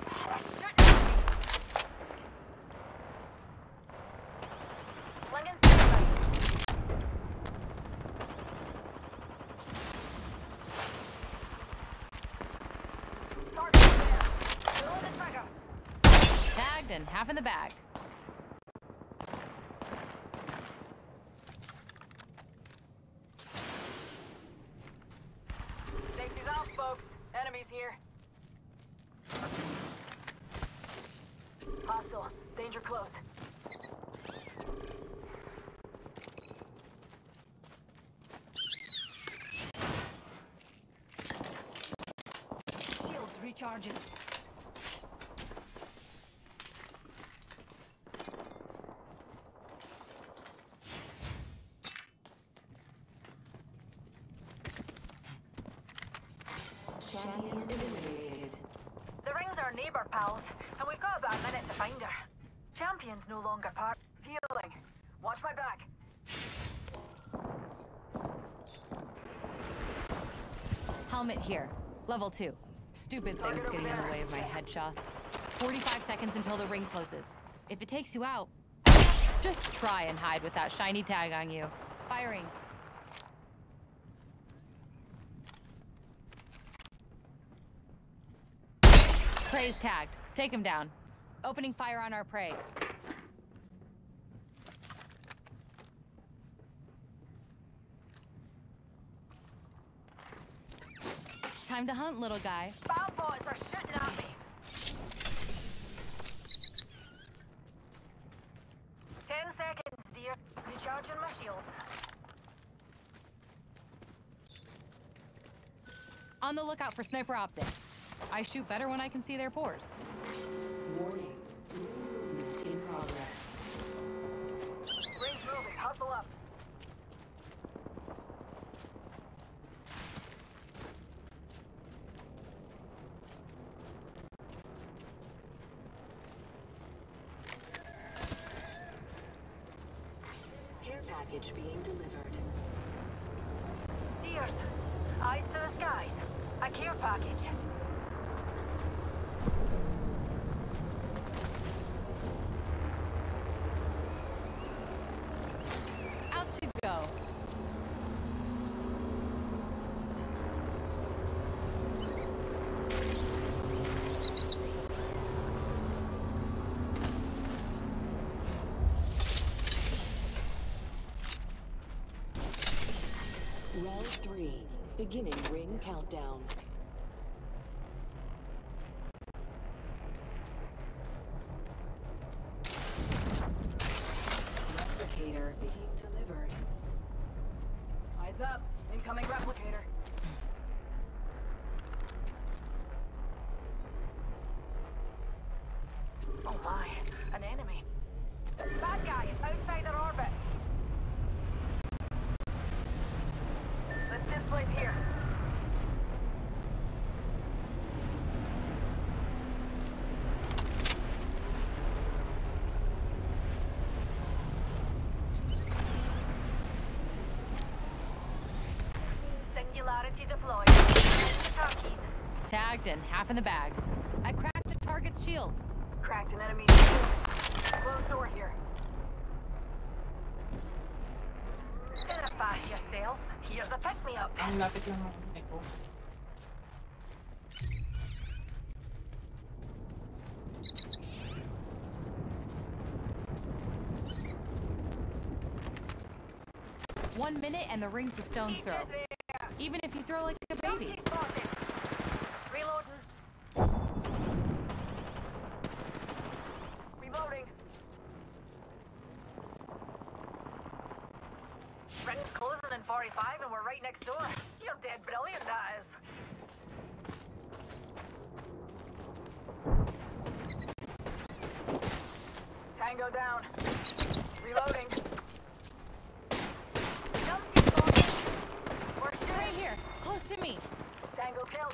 [SPEAKER 11] Flinging
[SPEAKER 6] Target there. Pulling the trigger.
[SPEAKER 2] Tagged and half in the bag.
[SPEAKER 6] Safety's out, folks. Enemies here. Hostile. Danger close.
[SPEAKER 11] Recharging.
[SPEAKER 7] Champion eliminated.
[SPEAKER 11] The ring's our neighbor, pals, and we've got about a minute to find her. Champion's no longer part. Healing. Watch my back.
[SPEAKER 2] Helmet here. Level 2. Stupid things getting in the way of my headshots. 45 seconds until the ring closes. If it takes you out, just try and hide with that shiny tag on you. Firing. Prey's tagged. Take him down. Opening fire on our prey. Time to hunt, little guy.
[SPEAKER 11] Bomb bots are shooting at me. 10 seconds, dear. Recharging my shields.
[SPEAKER 2] On the lookout for sniper optics. I shoot better when I can see their pores.
[SPEAKER 7] Warning. Movement in progress.
[SPEAKER 11] Ring's moving. Hustle up.
[SPEAKER 7] Care package being delivered.
[SPEAKER 11] Dears, eyes to the skies. A care package.
[SPEAKER 2] Out to go.
[SPEAKER 7] Round 3. Beginning ring countdown. Replicator being delivered.
[SPEAKER 11] Eyes up. Incoming replicator. Oh my, an enemy. Bad guy is outside their orbit. Let's displace here. Singularity deployed. Car keys.
[SPEAKER 2] Tagged and half in the bag. I cracked a target's shield.
[SPEAKER 11] Cracked an enemy shield. Closed door here. Didn't fash yourself. Here's a pick-me-up.
[SPEAKER 1] Ang lapit lang ng echo.
[SPEAKER 2] One minute and the ring's a stone's throw. Even if you throw like a baby.
[SPEAKER 11] Spotted. Reloading. Reloading. Ring's closing in 45 and we're right next door. You're dead brilliant, that is. Tango down. Reloading. Numpty spotted. We're shooting.
[SPEAKER 2] Right here, close to me.
[SPEAKER 11] Tango killed.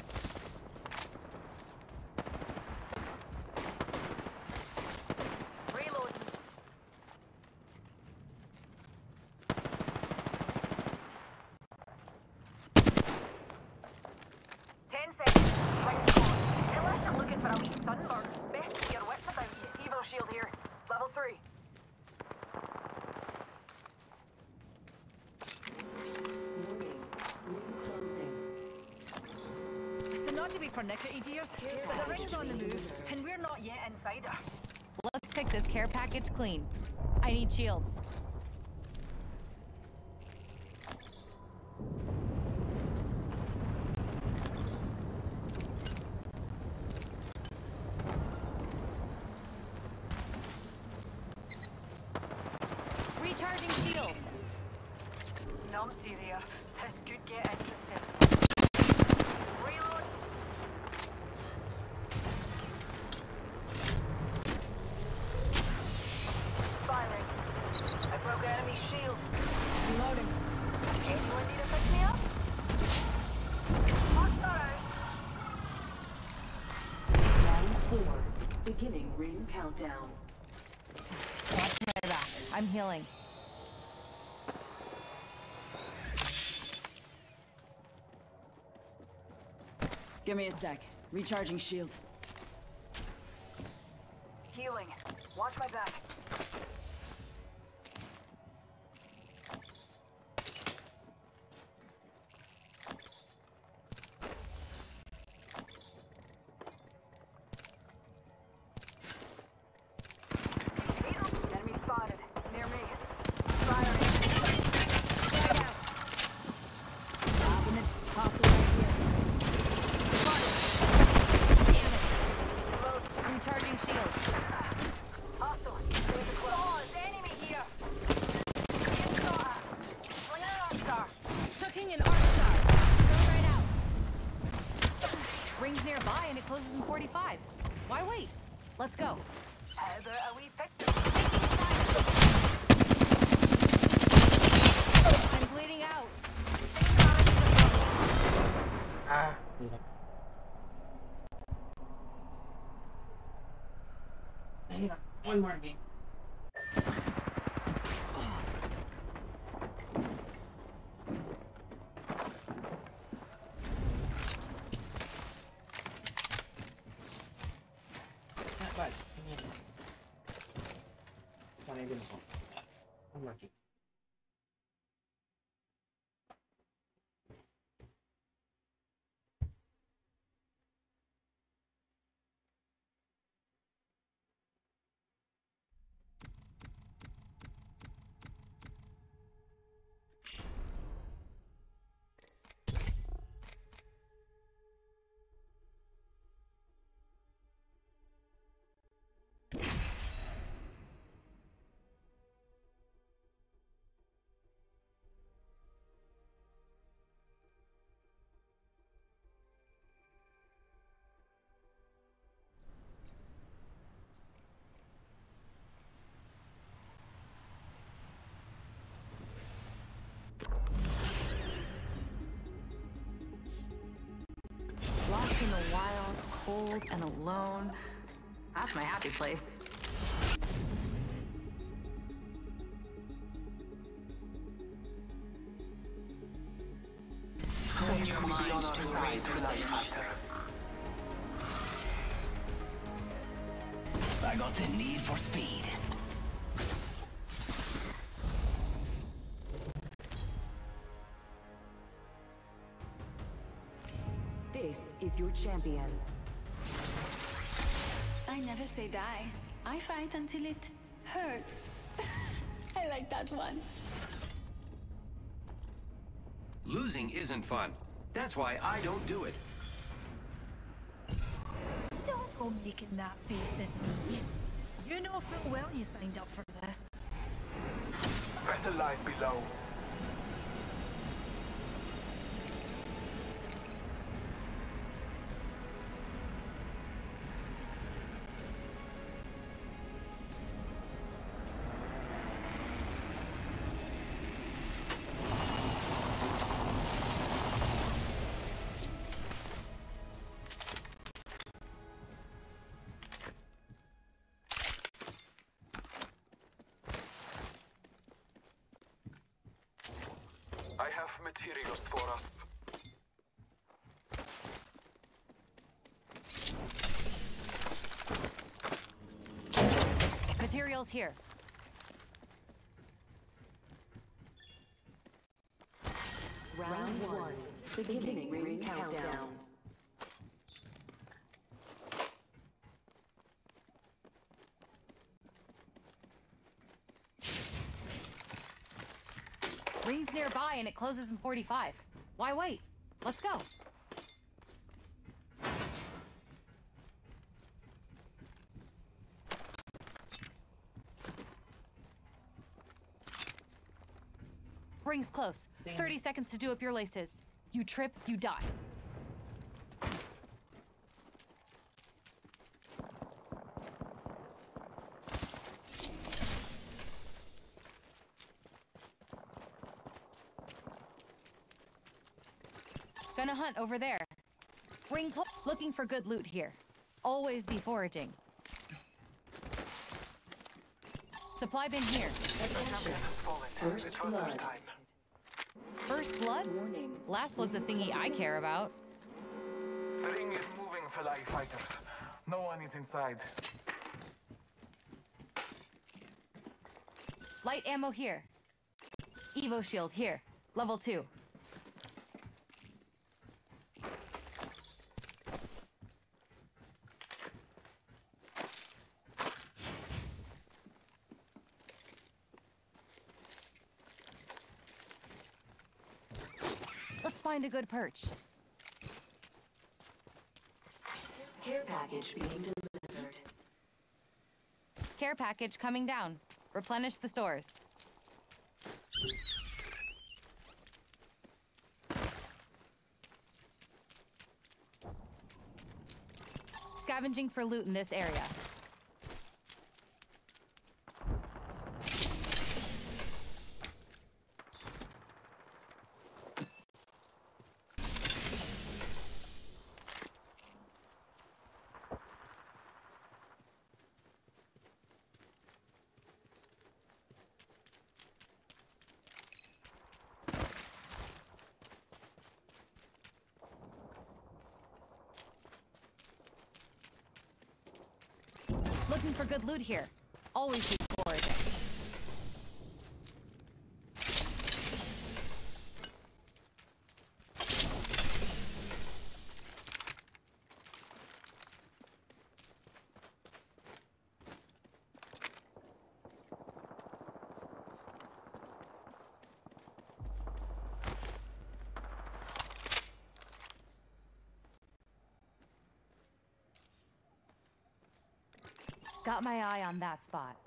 [SPEAKER 11] Reloading. Unless you're looking for a wee sunburn, best keep your wits about you. Evo shield here. Level 3.
[SPEAKER 7] Warning. Ring closing.
[SPEAKER 11] So not to be pernickety, dears, but the ring's on the move, and we're not yet inside her.
[SPEAKER 2] Let's pick this care package clean. I need shields. Recharging shields.
[SPEAKER 11] Numpty there. This could get interesting. Reload.
[SPEAKER 7] ring countdown.
[SPEAKER 2] Watch my back. I'm healing.
[SPEAKER 6] Give me a sec. Recharging shield.
[SPEAKER 11] Healing. Watch my back. Enemy spotted. Near me. Firing.
[SPEAKER 6] Right out. Dropping it. Hostile right here.
[SPEAKER 2] Damn it. Recharging shields.
[SPEAKER 11] Hostile. Oh, there's enemy here. Sling an arm star.
[SPEAKER 2] Chucking an arc star. Go right out. Rings nearby and it closes in 45. Why wait? Let's go.
[SPEAKER 11] How about a wee pick?
[SPEAKER 2] I'm bleeding out.
[SPEAKER 1] Yeah. Hang on. One more game. Not bad. It's not even fun. I'm working.
[SPEAKER 2] Lost in the wild, cold, and alone. That's my happy place.
[SPEAKER 4] Train your mind to rise for I got the need for speed.
[SPEAKER 7] This is your champion.
[SPEAKER 13] I never say die. I fight until it hurts. I like that one.
[SPEAKER 14] Losing isn't fun. That's why I don't do it.
[SPEAKER 10] Don't go making that face at me. You know full well you signed up for this.
[SPEAKER 5] Better lies below. I have materials for us.
[SPEAKER 2] Materials here.
[SPEAKER 7] Round 1. Beginning ring countdown.
[SPEAKER 2] Ring's nearby and it closes in 45. Why wait? Let's go. Ring's close. 30 seconds to do up your laces. You trip, you die. Gonna hunt over there. Ring looking for good loot here. Always be foraging. Supply bin here.
[SPEAKER 7] First blood.
[SPEAKER 2] First blood?
[SPEAKER 7] Warning.
[SPEAKER 2] Last blood's the thingy I care about.
[SPEAKER 15] The ring is moving, Felai fighters. No one is inside.
[SPEAKER 2] Light ammo here. Evo shield here. Level 2. Let's find a good perch.
[SPEAKER 7] Care package being delivered.
[SPEAKER 2] Care package coming down. Replenish the stores. Scavenging for loot in this area. Looking for good loot here. Always be foraging. Got my eye on that spot.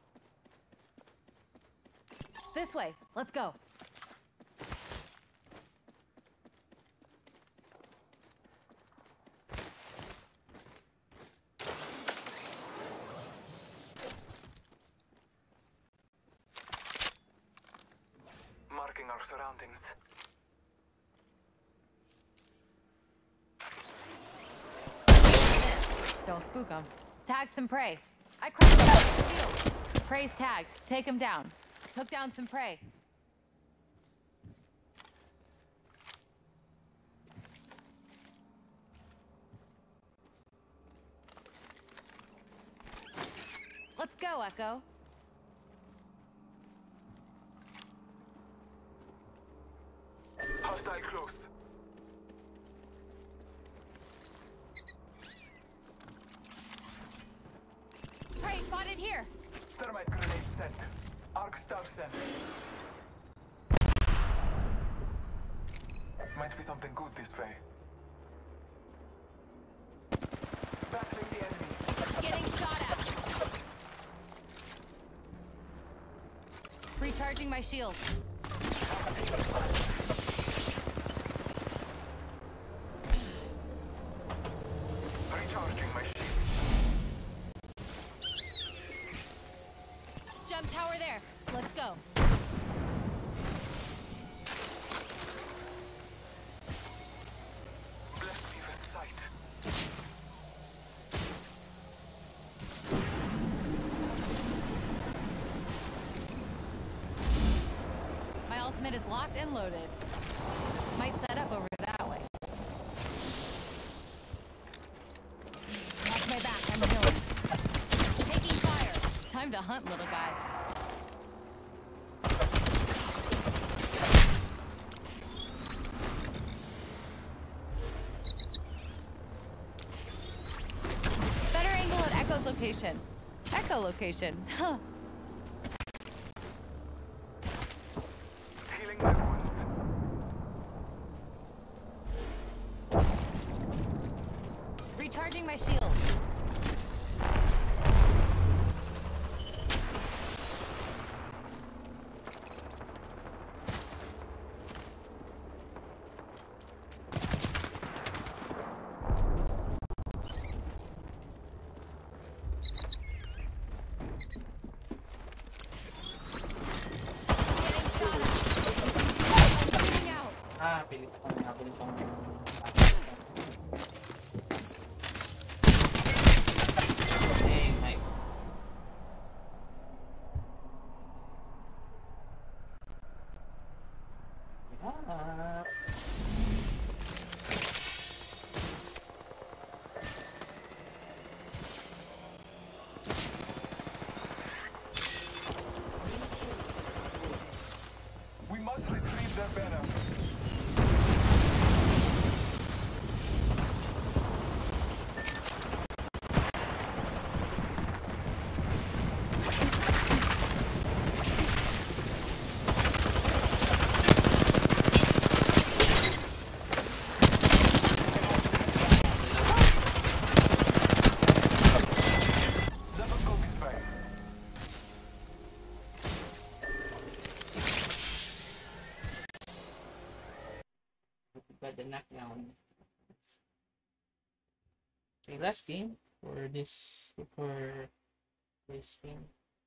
[SPEAKER 2] This way. Let's go.
[SPEAKER 15] Marking our surroundings.
[SPEAKER 2] Don't spook them. Tag some prey. I cracked the shield. Prey's tagged. Take him down. Took down some prey. Let's go, Echo.
[SPEAKER 15] Hostile close.
[SPEAKER 2] Prey spotted here.
[SPEAKER 15] Thermite grenade sent. Arc star sent. Might be something good this way. Battling the enemy.
[SPEAKER 2] Getting shot at. Recharging my shield.
[SPEAKER 15] Recharging my shield.
[SPEAKER 2] Jump tower there. Let's go.
[SPEAKER 15] Blessed be with sight.
[SPEAKER 2] My ultimate is locked and loaded. Might set up over that way. Watch my back, I'm healing. Taking fire. Time to hunt, little guy. Better angle at Echo's location. Echolocation. Huh.
[SPEAKER 15] Healing my wounds.
[SPEAKER 2] Recharging my shield.
[SPEAKER 1] Ah, pilit ako nga. Pilit ako. Okay, last game for this game.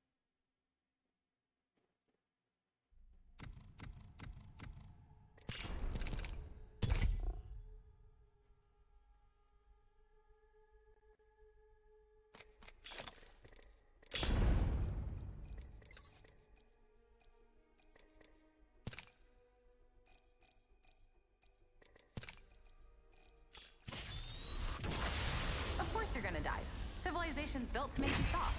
[SPEAKER 2] Of course you're gonna die. Civilization's built to make you soft.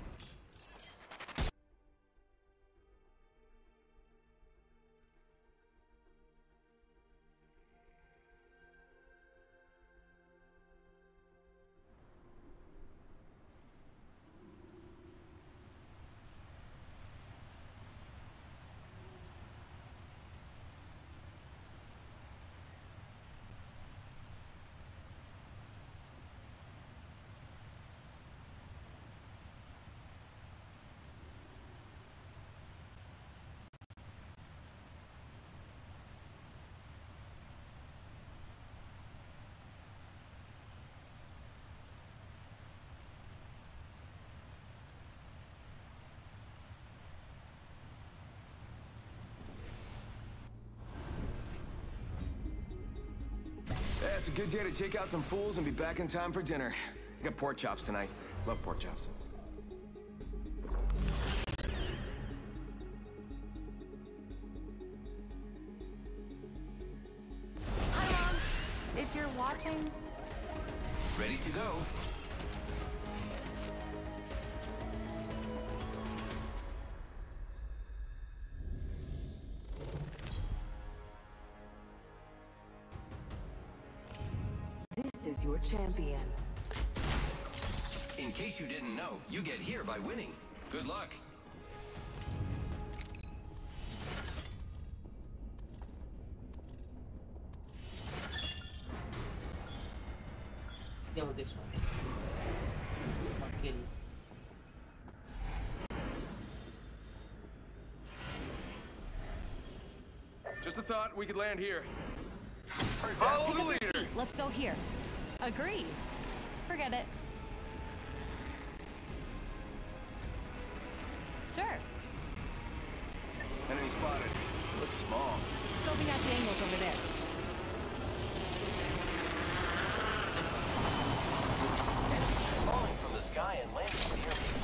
[SPEAKER 16] Yeah, it's a good day to take out some fools and be back in time for dinner. I got pork chops tonight. Love pork chops.
[SPEAKER 2] Hi, Mom. If you're watching...
[SPEAKER 14] Ready to go.
[SPEAKER 7] This is your champion.
[SPEAKER 14] In case you didn't know, you get here by winning. Good luck.
[SPEAKER 1] Go with this one. Okay.
[SPEAKER 16] Just a thought, we could land here.
[SPEAKER 2] Follow the leader. Let's go here. Agreed. Forget it. Sure.
[SPEAKER 16] Enemy spotted. Looks small.
[SPEAKER 2] Scoping out the angles over there.
[SPEAKER 14] Falling from the sky and landing near me.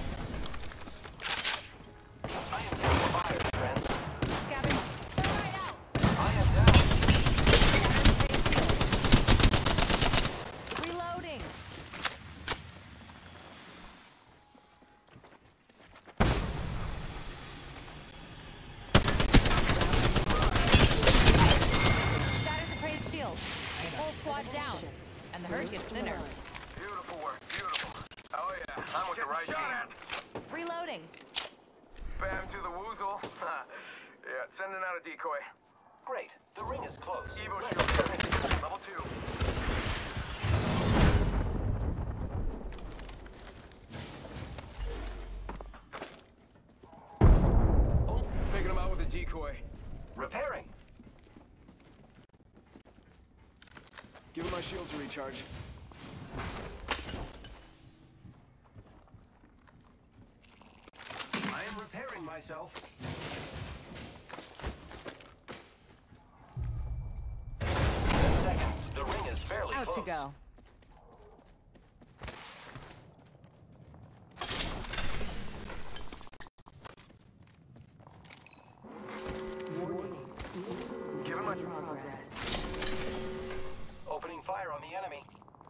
[SPEAKER 14] I am taking fire, friends.
[SPEAKER 2] Scavenge. They're right out.
[SPEAKER 14] I am down.
[SPEAKER 2] Reloading. Shatters the praised shield. Whole squad down. And the herd gets thinner.
[SPEAKER 15] Beautiful work, beautiful. Oh yeah, I'm with the right team.
[SPEAKER 2] Reloading.
[SPEAKER 15] Bam to the woozle. Yeah, sending out a decoy.
[SPEAKER 14] Great. The ring is close.
[SPEAKER 15] Evo shield, level 2.
[SPEAKER 16] Taking him out with a decoy.
[SPEAKER 14] Repairing.
[SPEAKER 16] Give him my shield to recharge.
[SPEAKER 14] I am repairing myself. 10 seconds. The ring is fairly
[SPEAKER 2] Out
[SPEAKER 14] close.
[SPEAKER 2] you go.
[SPEAKER 15] Give him a
[SPEAKER 7] Progress.
[SPEAKER 14] Opening fire on the enemy.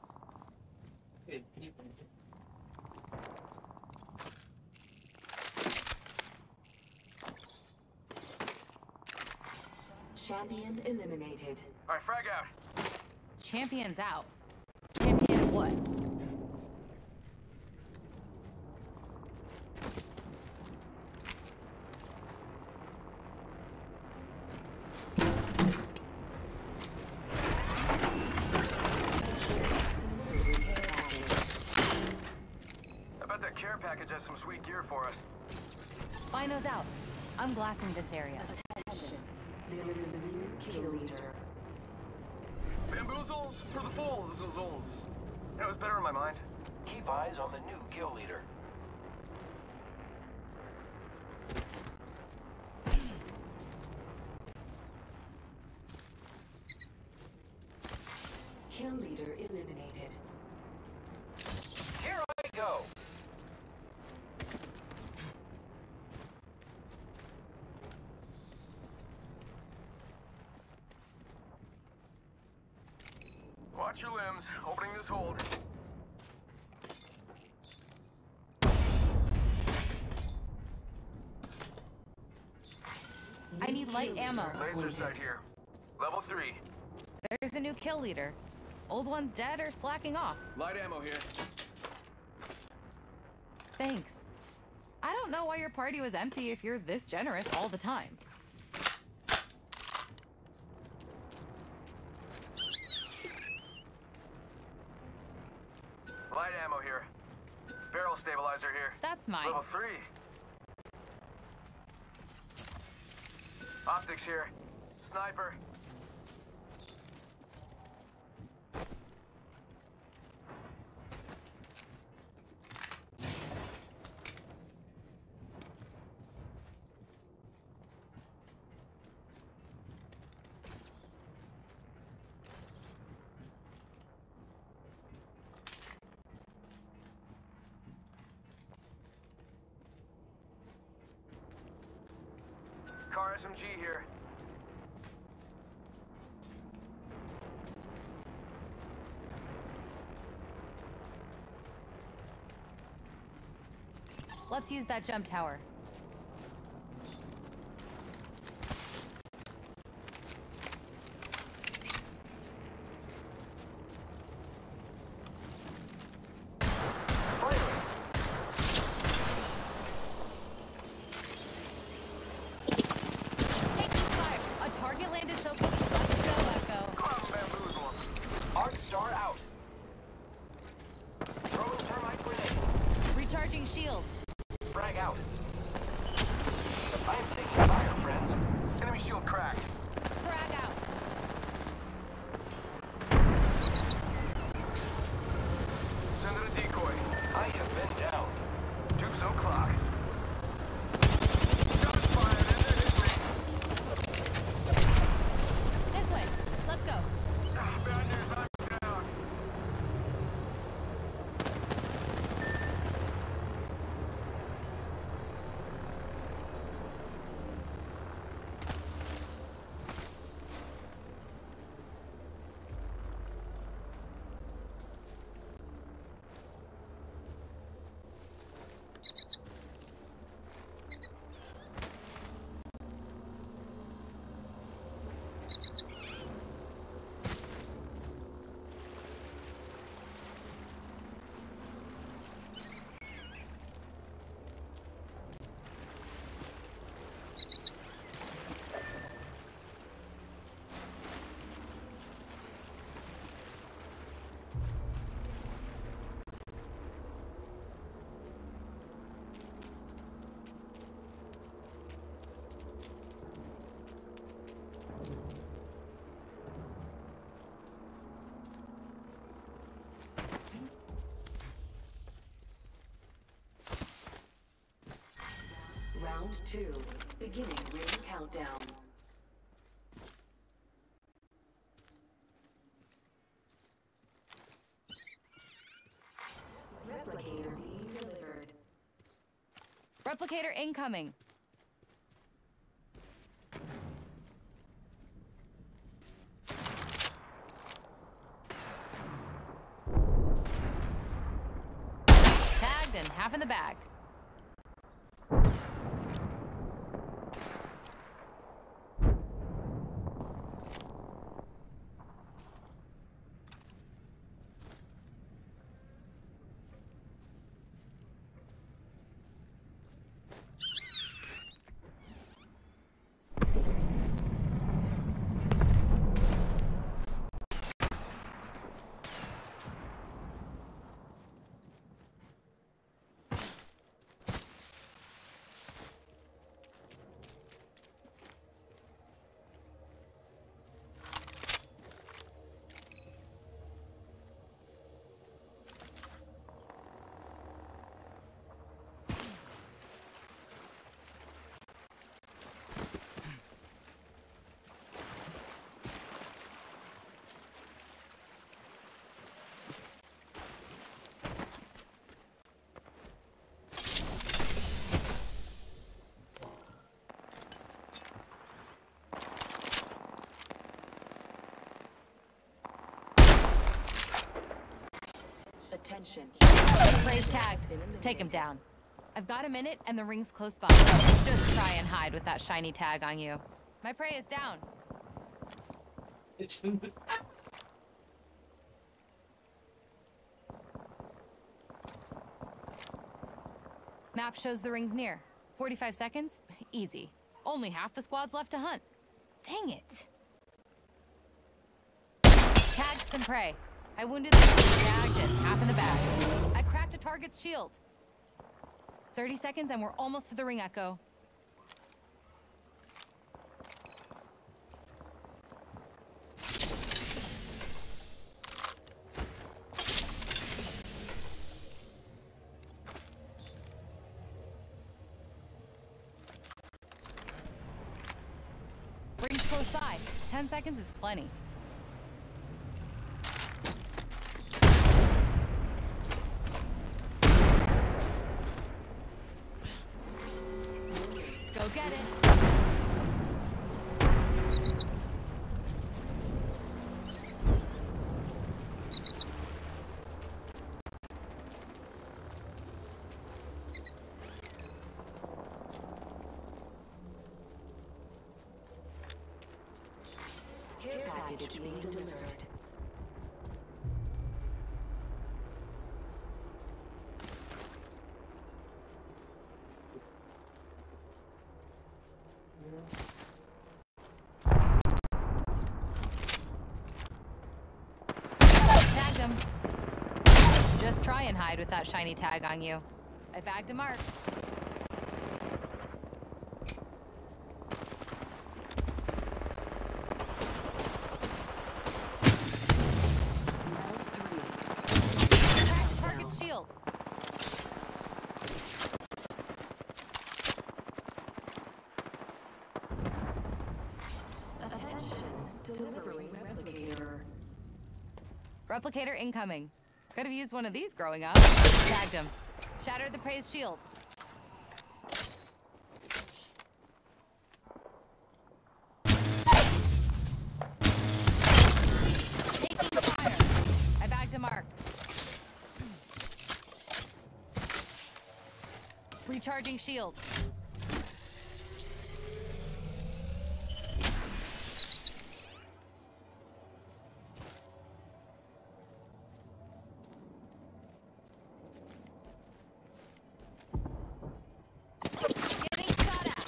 [SPEAKER 7] Champion eliminated.
[SPEAKER 15] Alright, frag out.
[SPEAKER 2] Champion's out. Champion of what?
[SPEAKER 15] I bet that care package has some sweet gear for us.
[SPEAKER 2] Bino's out. I'm glassing this area.
[SPEAKER 7] Attention. There is a new kill leader.
[SPEAKER 15] Bamboozles for the fools.
[SPEAKER 16] It was better in my mind.
[SPEAKER 14] Keep eyes on the new kill leader.
[SPEAKER 7] Kill leader eliminated.
[SPEAKER 14] Here I go.
[SPEAKER 16] Watch your limbs. Opening this hold.
[SPEAKER 2] I need light ammo.
[SPEAKER 16] Laser sight here. Level 3.
[SPEAKER 2] There's a new kill leader. Old one's dead or slacking off.
[SPEAKER 16] Light ammo here.
[SPEAKER 2] Thanks. I don't know why your party was empty if you're this generous all the time.
[SPEAKER 16] Light ammo here. Barrel stabilizer here.
[SPEAKER 2] That's mine.
[SPEAKER 16] Level 3. Optics here. Sniper. Car SMG here.
[SPEAKER 2] Let's use that jump tower. Recharging shields.
[SPEAKER 14] Frag out. I am taking fire, friends.
[SPEAKER 16] Enemy shield cracked.
[SPEAKER 2] Frag out.
[SPEAKER 16] Send in a decoy.
[SPEAKER 14] I have been down.
[SPEAKER 16] Tube zone clock.
[SPEAKER 2] This way. Let's go.
[SPEAKER 16] Bad news, I'm down.
[SPEAKER 7] Round 2. Beginning ring countdown. Replicator being delivered.
[SPEAKER 2] Replicator incoming. Tagged and half in the bag.
[SPEAKER 7] Attention.
[SPEAKER 2] Praise tag. Take him down. I've got a minute and the ring's close by. Just try and hide with that shiny tag on you. My prey is down. Map shows the ring's near. 45 seconds? Easy. Only half the squad's left to hunt. Dang it. Tag some prey. I wounded the tagged and half in the back. I cracked a target's shield. 30 seconds and we're almost to the ring echo. Ring's close by. 10 seconds is plenty. Go get it.
[SPEAKER 7] Care package being delivered.
[SPEAKER 2] Tagged him. Just try and hide with that shiny tag on you. I bagged a mark. Cracked target shield.
[SPEAKER 7] Attention. Delivering replicator.
[SPEAKER 2] Replicator incoming. Could have used one of these growing up. Tagged him. Shattered the praise shield. Taking fire. I bagged a mark. Recharging shields. Getting shot at.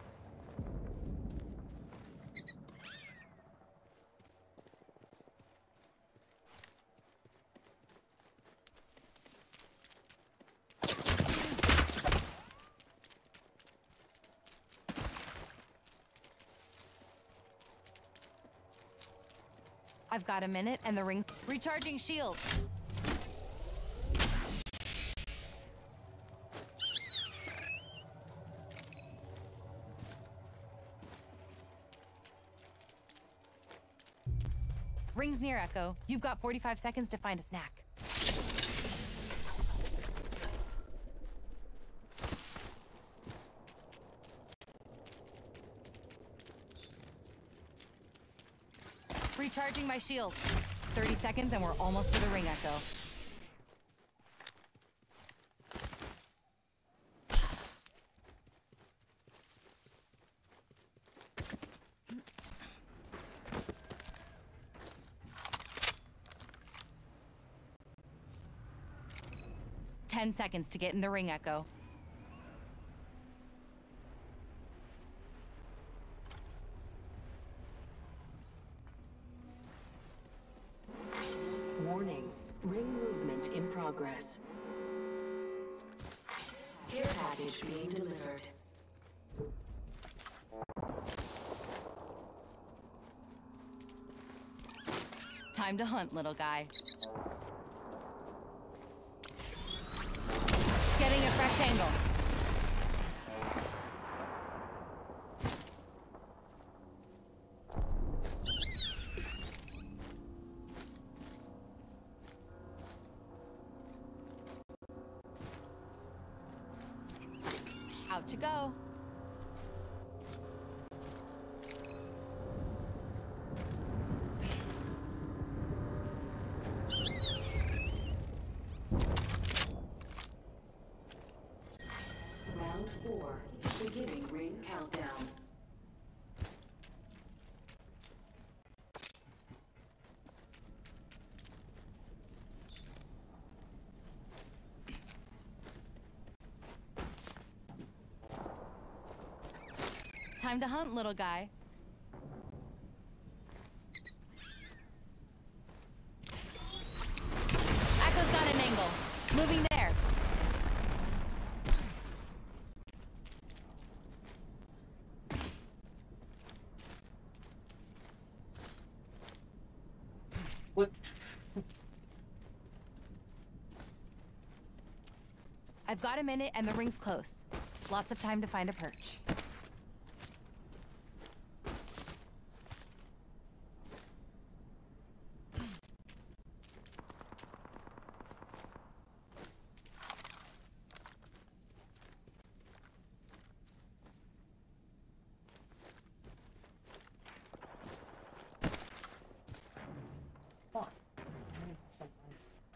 [SPEAKER 2] I've got a minute and the ring. Recharging shield. Ring's near, Echo. You've got 45 seconds to find a snack. Recharging my shield. 30 seconds and we're almost to the ring echo. Ten seconds to get in the ring echo.
[SPEAKER 7] Warning. Ring movement in progress. Care package being delivered.
[SPEAKER 2] Time to hunt, little guy. Getting a fresh angle. Out you go. Time to hunt, little guy. Echo's got an angle. Moving there.
[SPEAKER 1] What?
[SPEAKER 2] I've got a minute and the ring's close. Lots of time to find a perch.
[SPEAKER 1] Something.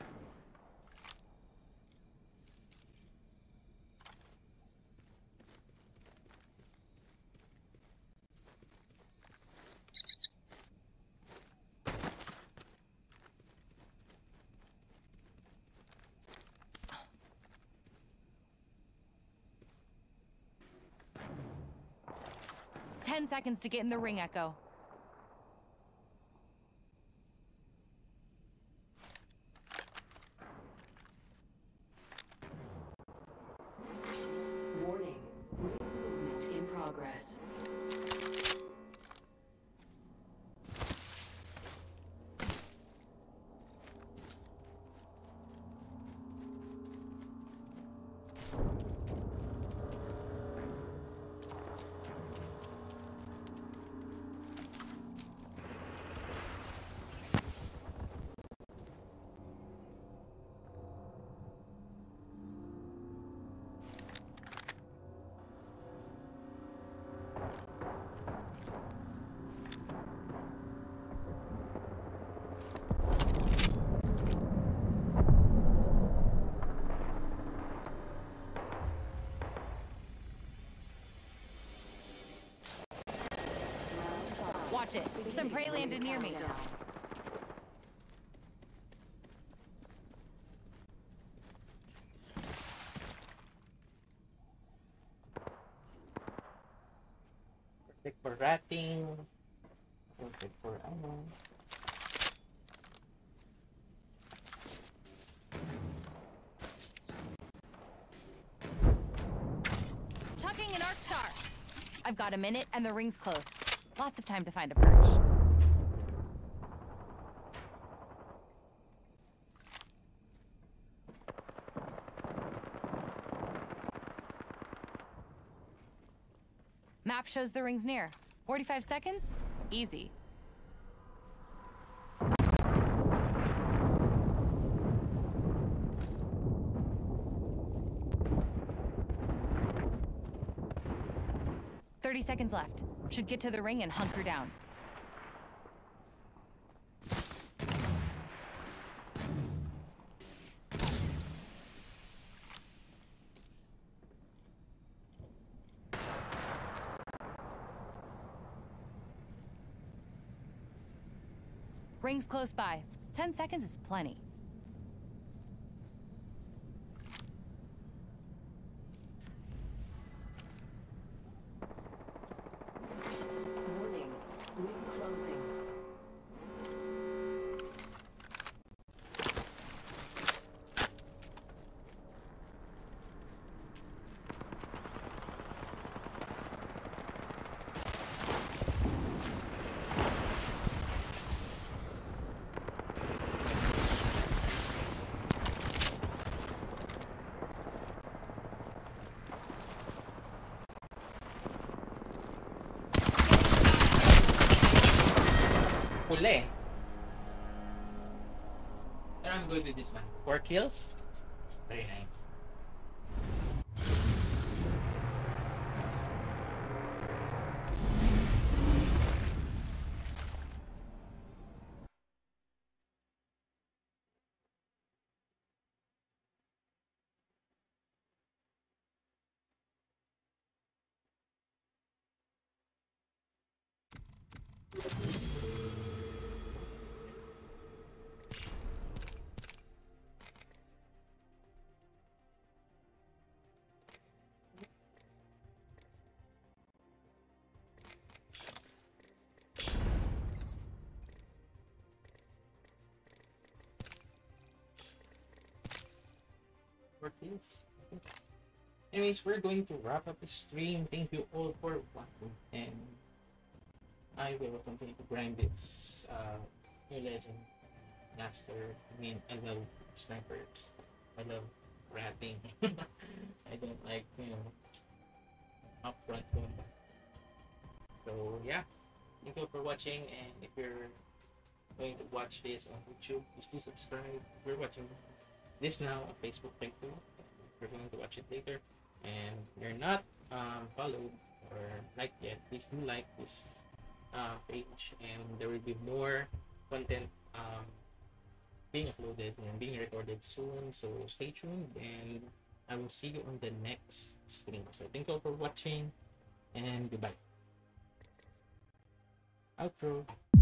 [SPEAKER 2] 10 seconds to get in the ring, Echo.
[SPEAKER 7] Warning. Ring movement in progress.
[SPEAKER 2] Watch it. Some prey landed near me.
[SPEAKER 1] Perfect for ratting. Perfect for ammo.
[SPEAKER 2] Chucking an arc star. I've got a minute and the ring's close. Lots of time to find a perch. Map shows the ring's near. 45 seconds? Easy. "30 seconds left. Should get to the ring and hunker down. Ring's close by. 10 seconds is plenty.
[SPEAKER 7] Warning. Ring closing.
[SPEAKER 1] Huli. Pero I'm good with this one. 4 kills? Very nice. for this. Anyways, we're going to wrap up the stream. Thank you all for watching, and I will continue to grind this new legend master. I mean, I love snipers. I love ratting. I don't like, upfront combat. So yeah, thank you for watching, and if you're going to watch this on YouTube, please do subscribe. If you're watching this now on Facebook, thank you. If you're going to watch it later, and you're not followed or liked yet, please do like this page, and there will be more content being uploaded and being recorded soon. So stay tuned, and I will see you on the next stream. So thank you all for watching, and goodbye. Outro.